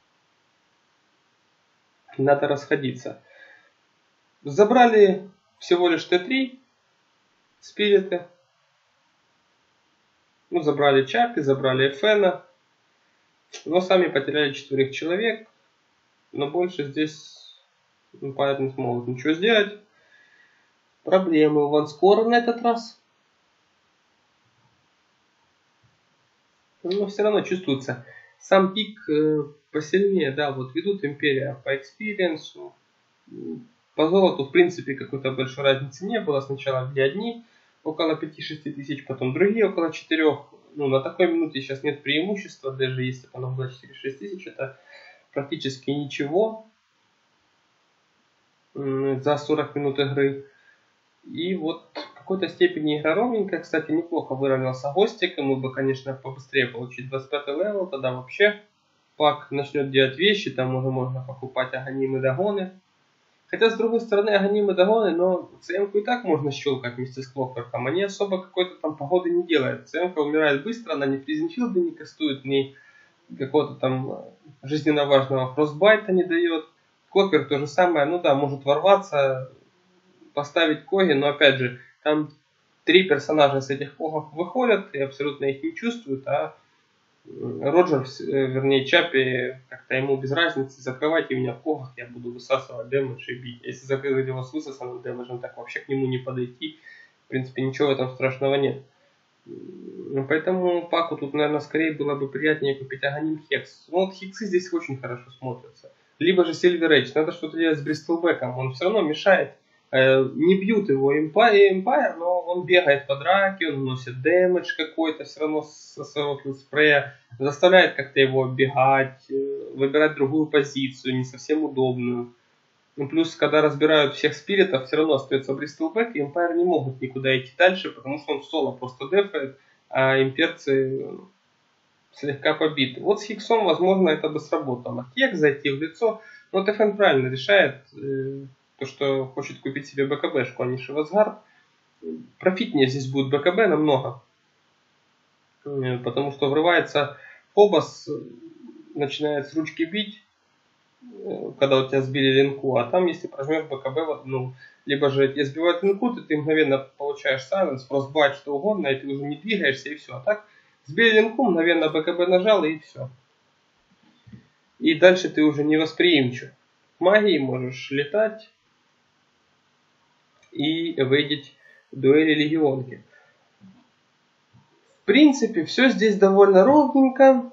надо расходиться. Забрали всего лишь тэ три спириты. Ну, забрали Чапи, забрали эф эн. Но сами потеряли четверых человек. Но больше здесь, ну, понятно, не смогут ничего сделать. Проблемы у Ванскора на этот раз. Но все равно чувствуется. Сам пик э, посильнее, да, вот ведут Империя по экспириенсу. По золоту, в принципе, какой-то большой разницы не было. Сначала две одни, около пяти-шести тысяч, потом другие около четырёх. Ну, на такой минуте сейчас нет преимущества, даже если бы оно было четыре-шесть тысяч, это практически ничего за сорок минут игры. И вот в какой-то степени игра ровненькая. Кстати, неплохо выровнялся гостик. Ему бы, конечно, побыстрее получить двадцать пятый левел, тогда вообще пак начнет делать вещи, там уже можно покупать аганимы догоны. Хотя, с другой стороны, аганимы догоны, но ЦМ-ку и так можно щелкать вместе с Клокверком. Они особо какой-то там погоды не делают. ЦМ-ка умирает быстро, она ни фризенфилда не кастует, ни какого-то там жизненно важного фростбайта не дает. Клокверк то же самое, ну да, может ворваться, поставить коги, но опять же, там три персонажа с этих когов выходят и абсолютно их не чувствуют, а Роджер, вернее Чапи, как-то ему без разницы, закрывайте меня в когах, я буду высасывать дэмэдж и бить. Если закрыть его с высосанным дэмэджем, так вообще к нему не подойти. В принципе, ничего в этом страшного нет. Поэтому Паку тут, наверное, скорее было бы приятнее купить Аганим Хекс. Ну вот Хексы здесь очень хорошо смотрятся. Либо же Silver Edge. Надо что-то делать с Бристлбеком. Он все равно мешает. Не бьют его Empire, но он бегает по драке, он наносит дэмэдж какой-то, все равно со своего спрея, заставляет как-то его бегать, выбирать другую позицию, не совсем удобную. Ну, плюс, когда разбирают всех спиритов, все равно остается Бристлбэк, и Empire не могут никуда идти дальше, потому что он соло просто дефает, а имперцы слегка побиты. Вот с Хиксом, возможно, это бы сработало. Хек зайти в лицо, но ТФН правильно решает, э, то, что хочет купить себе БКБшку, а не Шивазгард. Профитнее здесь будет БКБ намного, э, потому что врывается Фобос, начинает с ручки бить, когда у тебя сбили линку, а там, если прожмешь БКБ, ну, либо же тебе сбивают линку, то ты мгновенно получаешь сайленс, фростбайт, что угодно, и ты уже не двигаешься, и все. А так, сбили линку, мгновенно БКБ нажал, и все. И дальше ты уже не восприимчив. К магии можешь летать и выйдет в дуэли легионки. В принципе, все здесь довольно ровненько.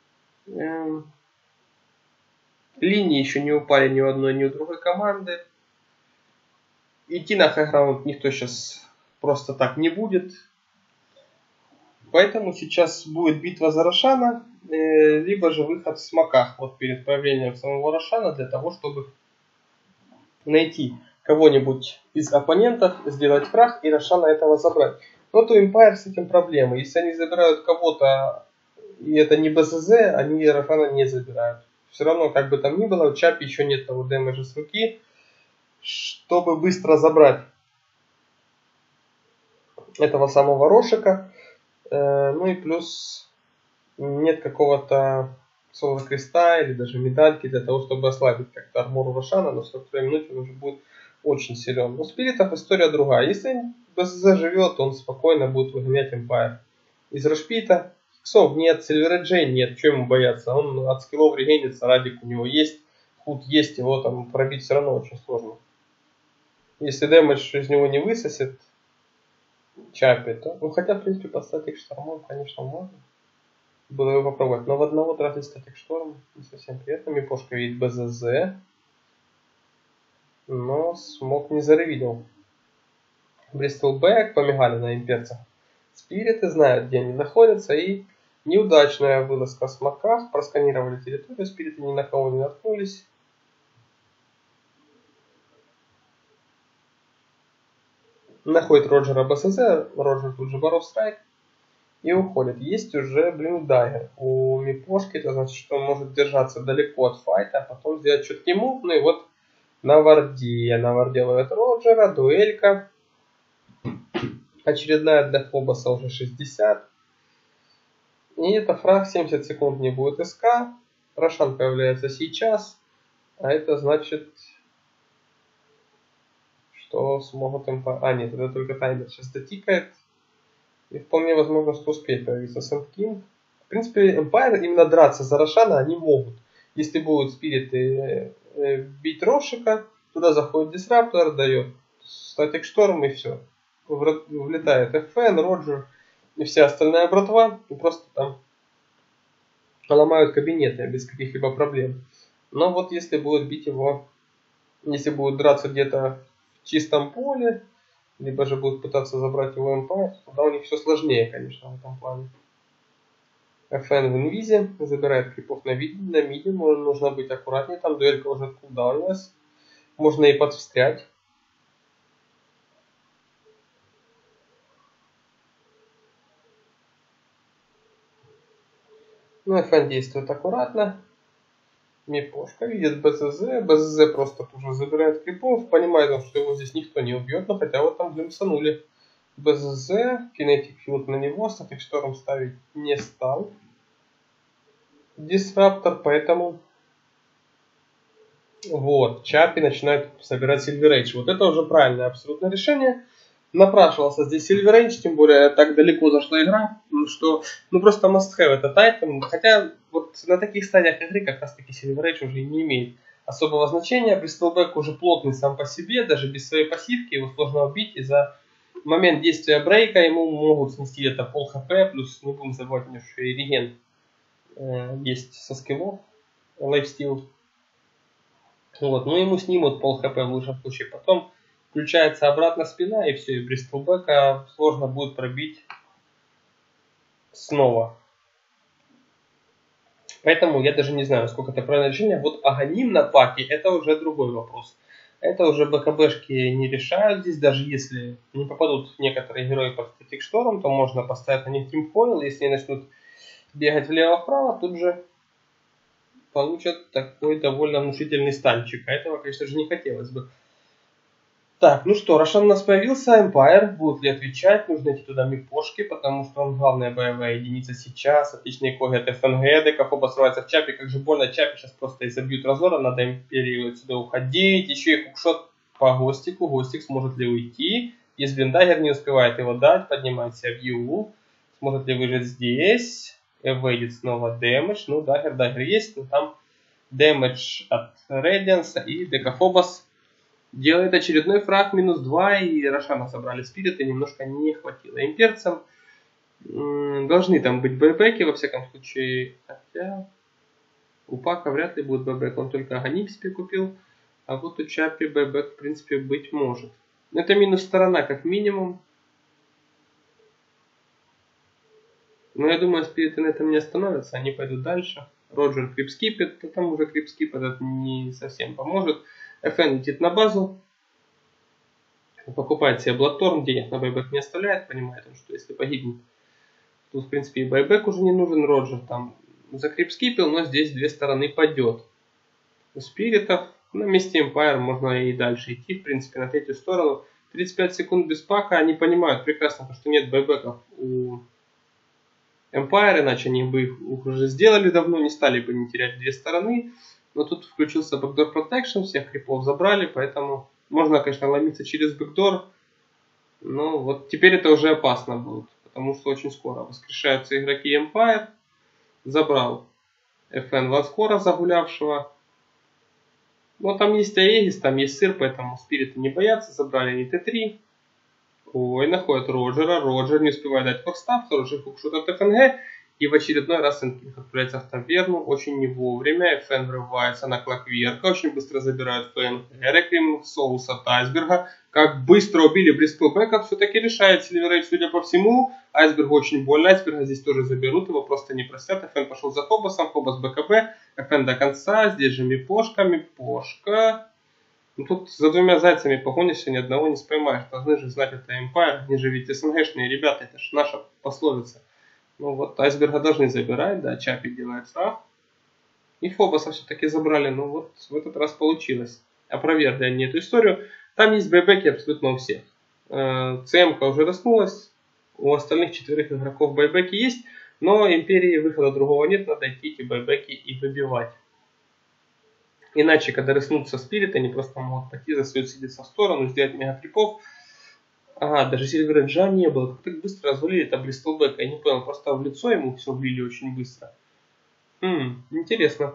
Линии еще не упали ни у одной, ни у другой команды. Идти на хайграунд никто сейчас просто так не будет. Поэтому сейчас будет битва за Рошана, э, либо же выход в смоках вот перед появлением самого Рошана, для того, чтобы найти кого-нибудь из оппонентов, сделать крах и Рошана этого забрать. Но то Empire с этим проблемы. Если они забирают кого-то, и это не БЗЗ, они Рошана не забирают. Все равно, как бы там ни было, у Чапи еще нет того дэмэджа с руки, чтобы быстро забрать этого самого Рошика. Ну и плюс нет какого-то соло креста или даже медальки для того, чтобы ослабить как-то армору Рошана, но в сорок второй минуте он уже будет очень силен. У спиритов история другая. Если БЗЗ живет, он спокойно будет выгонять Empire. Из Рашпита Хиксов нет, Сильвереджей нет, чего ему бояться? Он от скиллов регенится, радик у него есть, худ есть, его там пробить все равно очень сложно. Если дэмэдж из него не высосет Чапи, то... Ну, хотя, в принципе, под статик штормом, конечно, можно было его попробовать. Но в одного тратить статик шторм не совсем приятно. Мипошка видит БЗЗ. Но смог не заревидел. Бристлбэк помигали на имперцах. Спириты знают, где они находятся. И неудачная вылазка в смоках. Просканировали территорию. Спириты ни на кого не наткнулись. Находит Роджера БСЗ. Роджер тут же Баров Страйк. И уходит. Есть уже Блюдайер у Мипошки. Это значит, что он может держаться далеко от файта. А потом сделать четкий мув. Ну и вот на варде. На варде ловит Роджера. Дуэлька. Очередная для Фобоса уже шестьдесят. И это фраг. семьдесят секунд не будет СК. Рошан появляется сейчас. А это значит... что смогут им... А, нет, это только таймер сейчас дотикает. И вполне возможно, что успеет появиться Сэнд Кинг. В принципе, Empire именно драться за Рошана они могут. Если будут спириты э, бить Рошика, туда заходит Дисраптор, дает статик шторм и все. Влетает эф эн, Роджер и вся остальная братва. И просто там ломают кабинеты без каких-либо проблем. Но вот если будут бить его... Если будут драться где-то в чистом поле, либо же будут пытаться забрать его Empire, тогда у них все сложнее, конечно, в этом плане. эф эн в инвизе, забирает крипов на миде, на миде, нужно быть аккуратнее, там дуэлька уже кулдаунилась, можно и подвстрять. Ну, эф эн действует аккуратно. Мипошка видит БЗЗ, БЗЗ просто уже забирает крипов, понимает, что его здесь никто не убьет, но хотя вот там глимсанули. БЗЗ, кинетик филд на него, статик шторм ставить не стал. Дисраптор, поэтому вот, Чапи начинает собирать Сильверейдж. Вот это уже правильное абсолютно решение. Напрашивался здесь Сильверейдж, тем более так далеко зашла игра, что ну просто must have этот айтем. Хотя вот на таких стадиях игры как раз таки Сильверейдж уже не имеет особого значения. Бристлбэк уже плотный сам по себе, даже без своей пассивки его сложно убить. И за момент действия брейка ему могут снести это пол хп, плюс не будем забывать, что и реген э, есть со скиллов, лайфстил. Вот, ну ему снимут пол хп в лучшем случае. Потом включается обратно спина, и все, и Бристлбэка сложно будет пробить снова. Поэтому я даже не знаю, сколько это правильное решение. Вот Аганим на паке, это уже другой вопрос. Это уже БКБшки не решают здесь, даже если не попадут некоторые герои под Static Storm, то можно поставить на них тимфойл, если они начнут бегать влево-вправо, тут же получат такой довольно внушительный станчик. А этого, конечно же, не хотелось бы. Так, ну что, Рошан у нас появился, Empire, будут ли отвечать, нужно идти туда мипошки, потому что он главная боевая единица сейчас, отличный коги от ФНГ, Декафоба срывается в Чапи, как же больно, Чапи сейчас просто и забьют разора, надо Империи отсюда уходить, еще и хукшот по Гостику, Гостик сможет ли уйти, если Блиндагер не успевает его дать, поднимает себя в Ю, сможет ли выжить здесь, выйдет снова дэмэдж, ну дагер, дагер есть, но там дэмэдж от Редианса и Декафобас делает очередной фраг минус два, и Рошана собрали спирит, и немножко не хватило. Имперцам должны там быть бэйбеки, во всяком случае, хотя у Пака вряд ли будет бэйбек, он только Аганим себе купил, а вот у Чапи бэйбек в принципе быть может. Это минус сторона как минимум. Но я думаю, спириты на этом не остановятся, они пойдут дальше. Роджер крипскипит, а там уже крипскип этот не совсем поможет. эф эн летит на базу, покупает себе Бладторн, денег на байбек не оставляет, понимает он, что если погибнет, то в принципе и байбек уже не нужен. Роджер там закрипскипил, но здесь две стороны падет. У спиритов на месте Empire можно и дальше идти, в принципе, на третью сторону. тридцать пять секунд без пака, они понимают прекрасно, что нет байбеков у Empire, иначе они бы их уже сделали давно, не стали бы не терять две стороны. Но тут включился Backdoor Protection, всех крипов забрали, поэтому можно, конечно, ломиться через Backdoor. Но вот теперь это уже опасно будет, потому что очень скоро воскрешаются игроки Empire. Забрал эф эн Ванскора загулявшего. Но там есть Аегис, там есть Сыр, поэтому спириты не боятся. Забрали они тэ три. Ой, находят Роджера. Роджер не успевает дать форстав, хороший хукшот от эф эн гэ. И в очередной раз Энкинг отправляется в таверну, очень не вовремя, эф эн врывается на Клокверка, очень быстро забирают ФНГ, Реквием, соус от Айсберга, как быстро убили Бристлбека, все-таки решает Сильверейдж, судя по всему, Айсбергу очень больно, Айсберга здесь тоже заберут, его просто не простят, эф эн пошел за Фобосом, Фобос БКБ, эф эн до конца, здесь же Мипошка, Мипошка, ну, тут за двумя зайцами погонишься, ни одного не споймаешь, должны же знать это Empire, они же ведь СНГшные ребята, это же наша пословица. Ну вот, Айсберга должны забирать, да, Чапи делает фраг. И Фобоса все-таки забрали, ну вот в этот раз получилось. Опровергли они эту историю. Там есть байбеки абсолютно у всех. ЦМ-ка уже раснулась, у остальных четверых игроков байбеки есть, но Империи выхода другого нет, надо идти эти байбеки и выбивать. Иначе, когда рыснутся спириты, они просто могут пойти, засуицидиться в сторону, сделать мега крипов. Ага, даже Сильвереджа не было. Как так быстро развалили это Бристлбека? Я не понял, просто в лицо ему все влили очень быстро. Хм, интересно.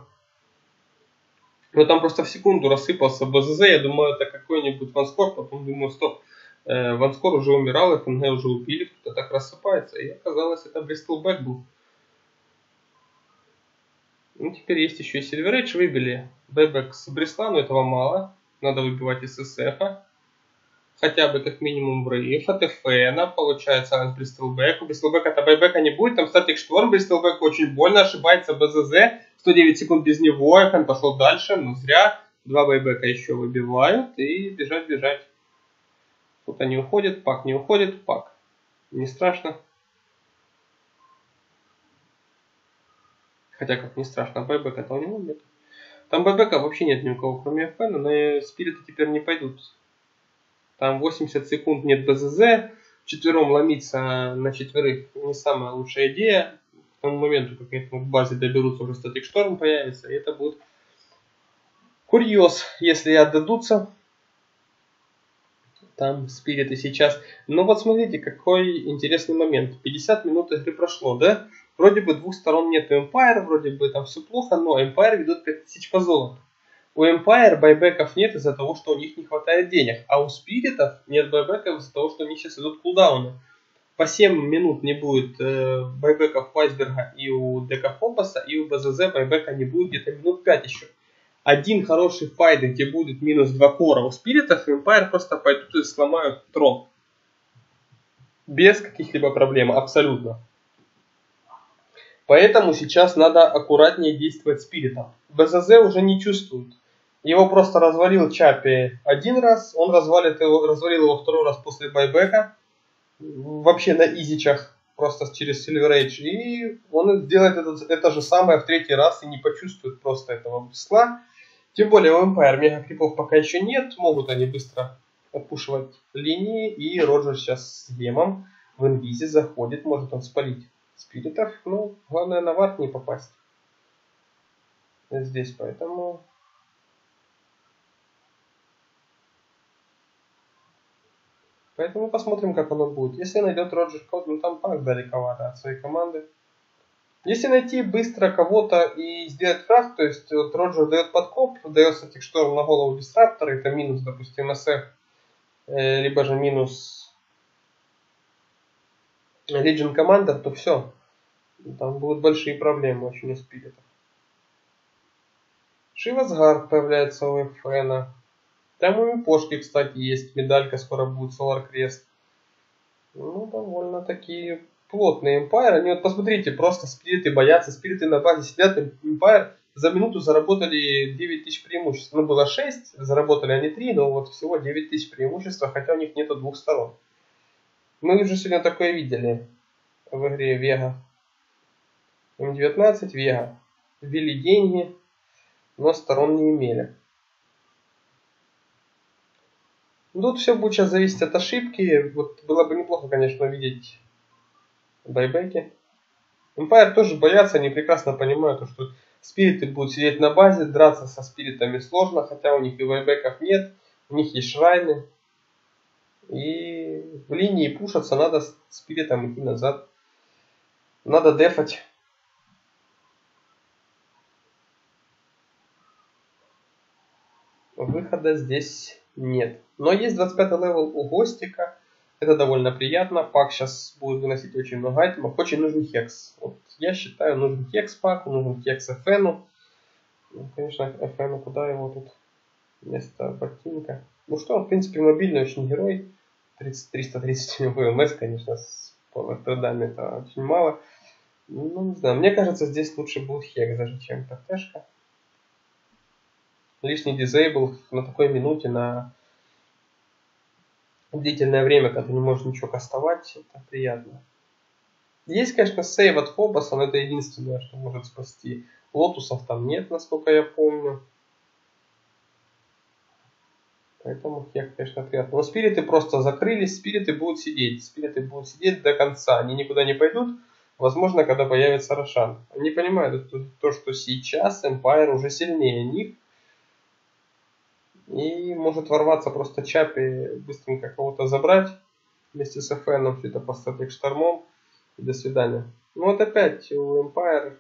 Но там просто в секунду рассыпался БЗЗ. Я думаю, это какой-нибудь Ванскор. Потом думаю, стоп. Э, Ванскор уже умирал, эф эн гэ уже убили. Кто-то так рассыпается. И оказалось, это Бристлбек был. Ну, теперь есть еще и Сильвередж. Выбили бэйбэк с Бристла, но этого мало. Надо выбивать из эс эфа. Хотя бы как минимум в рейф от эф эн, получается от Бристлбека. У Бристлбека-то байбека не будет, там Static Storm, Бристлбек очень больно, ошибается БЗЗ, сто девять секунд без него, эф эн пошел дальше, но зря. Два байбека еще выбивают и бежать-бежать. Вот они уходят, пак не уходит, пак. Не страшно. Хотя как не страшно, байбека-то у него нет. Там байбека вообще нет ни у кого, кроме эф эн, но спириты теперь не пойдут. Там восемьдесят секунд нет БЗЗ, четвером ломиться на четверых не самая лучшая идея. К тому моменту, как они в базе доберутся, уже Static Storm появится, и это будет курьез, если отдадутся. Там спириты сейчас. Но вот смотрите, какой интересный момент. пятьдесят минут игры прошло, да? Вроде бы двух сторон нет у Empire, вроде бы там все плохо, но Empire ведут пять тысяч по золоту. У Empire байбеков нет из-за того, что у них не хватает денег, а у спиритов нет байбеков из-за того, что у них сейчас идут кулдауны. По семь минут не будет э, байбеков у Айсберга и у Декафобаса, и у БЗЗ байбека не будет где-то минут пять еще. Один хороший файт, где будет минус два кора у спиритов, и Empire просто пойдут и сломают трон. Без каких-либо проблем, абсолютно. Поэтому сейчас надо аккуратнее действовать спиритом. БЗЗ уже не чувствует Его просто развалил Чапи один раз, он развалит его, развалил его второй раз после байбека. Вообще на изичах, просто через Silver Age. И он сделает это, это же самое в третий раз и не почувствует просто этого бысла. Тем более у Empire мега крипов пока еще нет, могут они быстро отпушивать линии. И Роджер сейчас с гемом в инвизе заходит, может он спалить спиритов. Ну, главное на вард не попасть здесь, поэтому... Поэтому посмотрим, как оно будет. Если найдет Роджер код, ну там пак далековато от своей команды. Если найти быстро кого-то и сделать фраг, то есть вот Роджер дает подкоп, дает статик шторм на голову дистраптора, это минус, допустим, эс эф, э, либо же минус Legion Commander, то все. Там будут большие проблемы очень у спиритов. Шивасгард появляется у Эфена. Там у Мипошки, кстати, есть медалька, скоро будет Solar Crest. Ну, довольно такие плотные Empire. Они вот посмотрите, просто спириты боятся. Спириты на базе сидят. Empire за минуту заработали девять тысяч преимуществ. Ну, было шесть, заработали они три, но вот всего девять тысяч преимущества, хотя у них нету двух сторон. Мы уже сегодня такое видели в игре Вега. эм девятнадцать, Вега. Ввели деньги, но сторон не имели. Тут все будет сейчас зависеть от ошибки. Вот было бы неплохо, конечно, увидеть байбеки. Empire тоже боятся, они прекрасно понимают, что спириты будут сидеть на базе, драться со спиритами сложно, хотя у них и байбеков нет, у них есть шрайны. И в линии пушаться надо с спиритом идти назад. Надо дефать. Выхода здесь нет. Но есть двадцать пятый левел у Гостика. Это довольно приятно. Пак сейчас будет выносить очень много айтемов. Очень нужен хекс. Вот я считаю, нужен хекс паку, нужен хекс Эфену. Ну, конечно, Эфену, куда его тут? Вместо ботинка. Ну что, он, в принципе, мобильный очень герой. триста тридцать у него ВМС, конечно, с полнотрудами это очень мало. Ну, не знаю. Мне кажется, здесь лучше будет хекс, даже чем ПТшка. Лишний дизейбл на такой минуте, на длительное время, когда ты не можешь ничего кастовать, это приятно. Есть, конечно, сейв от Фобоса, но это единственное, что может спасти. Лотусов там нет, насколько я помню. Поэтому хек, конечно, приятно. Но спириты просто закрылись, спириты будут сидеть. Спириты будут сидеть до конца, они никуда не пойдут. Возможно, когда появится Рошан. Они понимают то, что сейчас Empire уже сильнее них. И может ворваться просто Чапи, быстренько кого-то забрать вместе с Эфеном, все это поставить штормом. И до свидания. Ну вот опять у Empire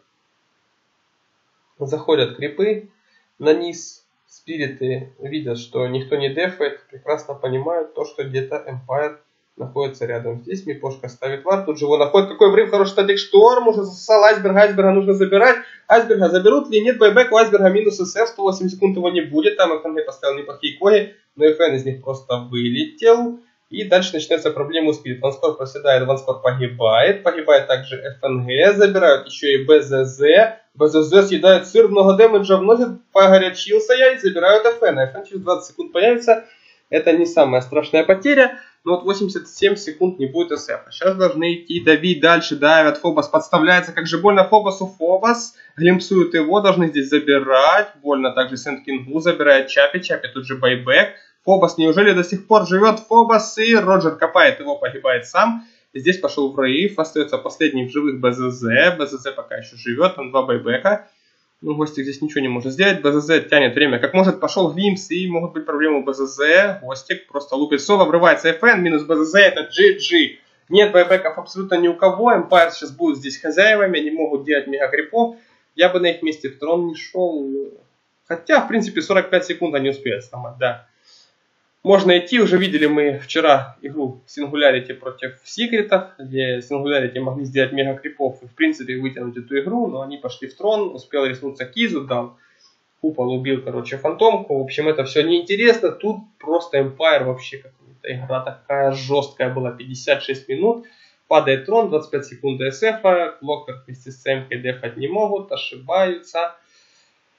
заходят крипы на низ. Спириты видят, что никто не дефает, прекрасно понимают то, что где-то Empire находится рядом. Здесь Мипошка ставит вард, тут же его находит. Какой врыв, хороший статик шторм, уже засосал айсберга, айсберга нужно забирать. Айсберга заберут ли? Нет, байбек у айсберга минус эс эф, сто восемь секунд его не будет. Там ФНГ поставил неплохие коги, но ФН из них просто вылетел. И дальше начинается проблема у спирита. Ванскор проседает, Ванскор погибает. Погибает также ФНГ, забирают еще и БЗЗ. БЗЗ съедает сыр, много дэмэджа вносит, погорячился я и забирают ФН. ФН через двадцать секунд появится. Это не самая страшная потеря. Но вот восемьдесят семь секунд не будет эс эф. Сейчас должны идти давить дальше. Давят. Фобос подставляется. Как же больно Фобосу. Фобос. Глимпсуют его. Должны здесь забирать. Больно также Сент Кингу забирает Чапи. Чапи тут же байбек. Фобос неужели до сих пор живет? Фобос и Роджер копает его. Погибает сам. Здесь пошел врыв. Остается последний в живых БЗЗ. БЗЗ пока еще живет. Там два байбека. Ну, Гостик здесь ничего не может сделать. БЗЗ тянет время. Как может, пошел Глимпс, и могут быть проблемы у БЗЗ. Гостик просто лупит соло, врывается ФН, минус БЗЗ, это джи джи. Нет байбеков абсолютно ни у кого. Empire сейчас будут здесь хозяевами, они могут делать мега крипов. Я бы на их месте в трон не шел. Хотя, в принципе, сорок пять секунд они успеют сломать, да. Можно идти, уже видели мы вчера игру Singularity против Секретов, где Singularity могли сделать мега крипов и в принципе вытянуть эту игру, но они пошли в трон, успел рискнуться Кизу, дал купол, убил, короче, фантомку. В общем, это все неинтересно, тут просто Empire вообще какая-то игра такая жесткая была, пятьдесят шесть минут, падает трон, двадцать пять секунд ДСФ, Клокер вместе с Сэмкой дефать не могут, ошибаются.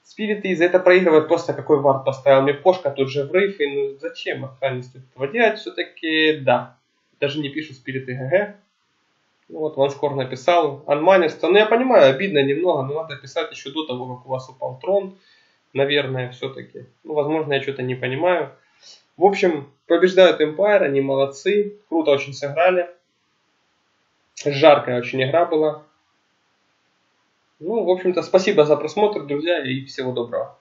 Спириты из-за этого проигрывают, просто какой вард поставил мне Пошка, тут же врыв, и ну зачем охране стоит этого делать, все-таки да. Даже не пишут спириты ГГ. Ну вот Ванскор написал, анманерство, ну я понимаю, обидно немного, но надо писать еще до того, как у вас упал трон, наверное, все-таки. Ну, возможно, я что-то не понимаю. В общем, побеждают Empire, они молодцы, круто очень сыграли. Жаркая очень игра была. Ну, в общем-то, спасибо за просмотр, друзья, и всего доброго.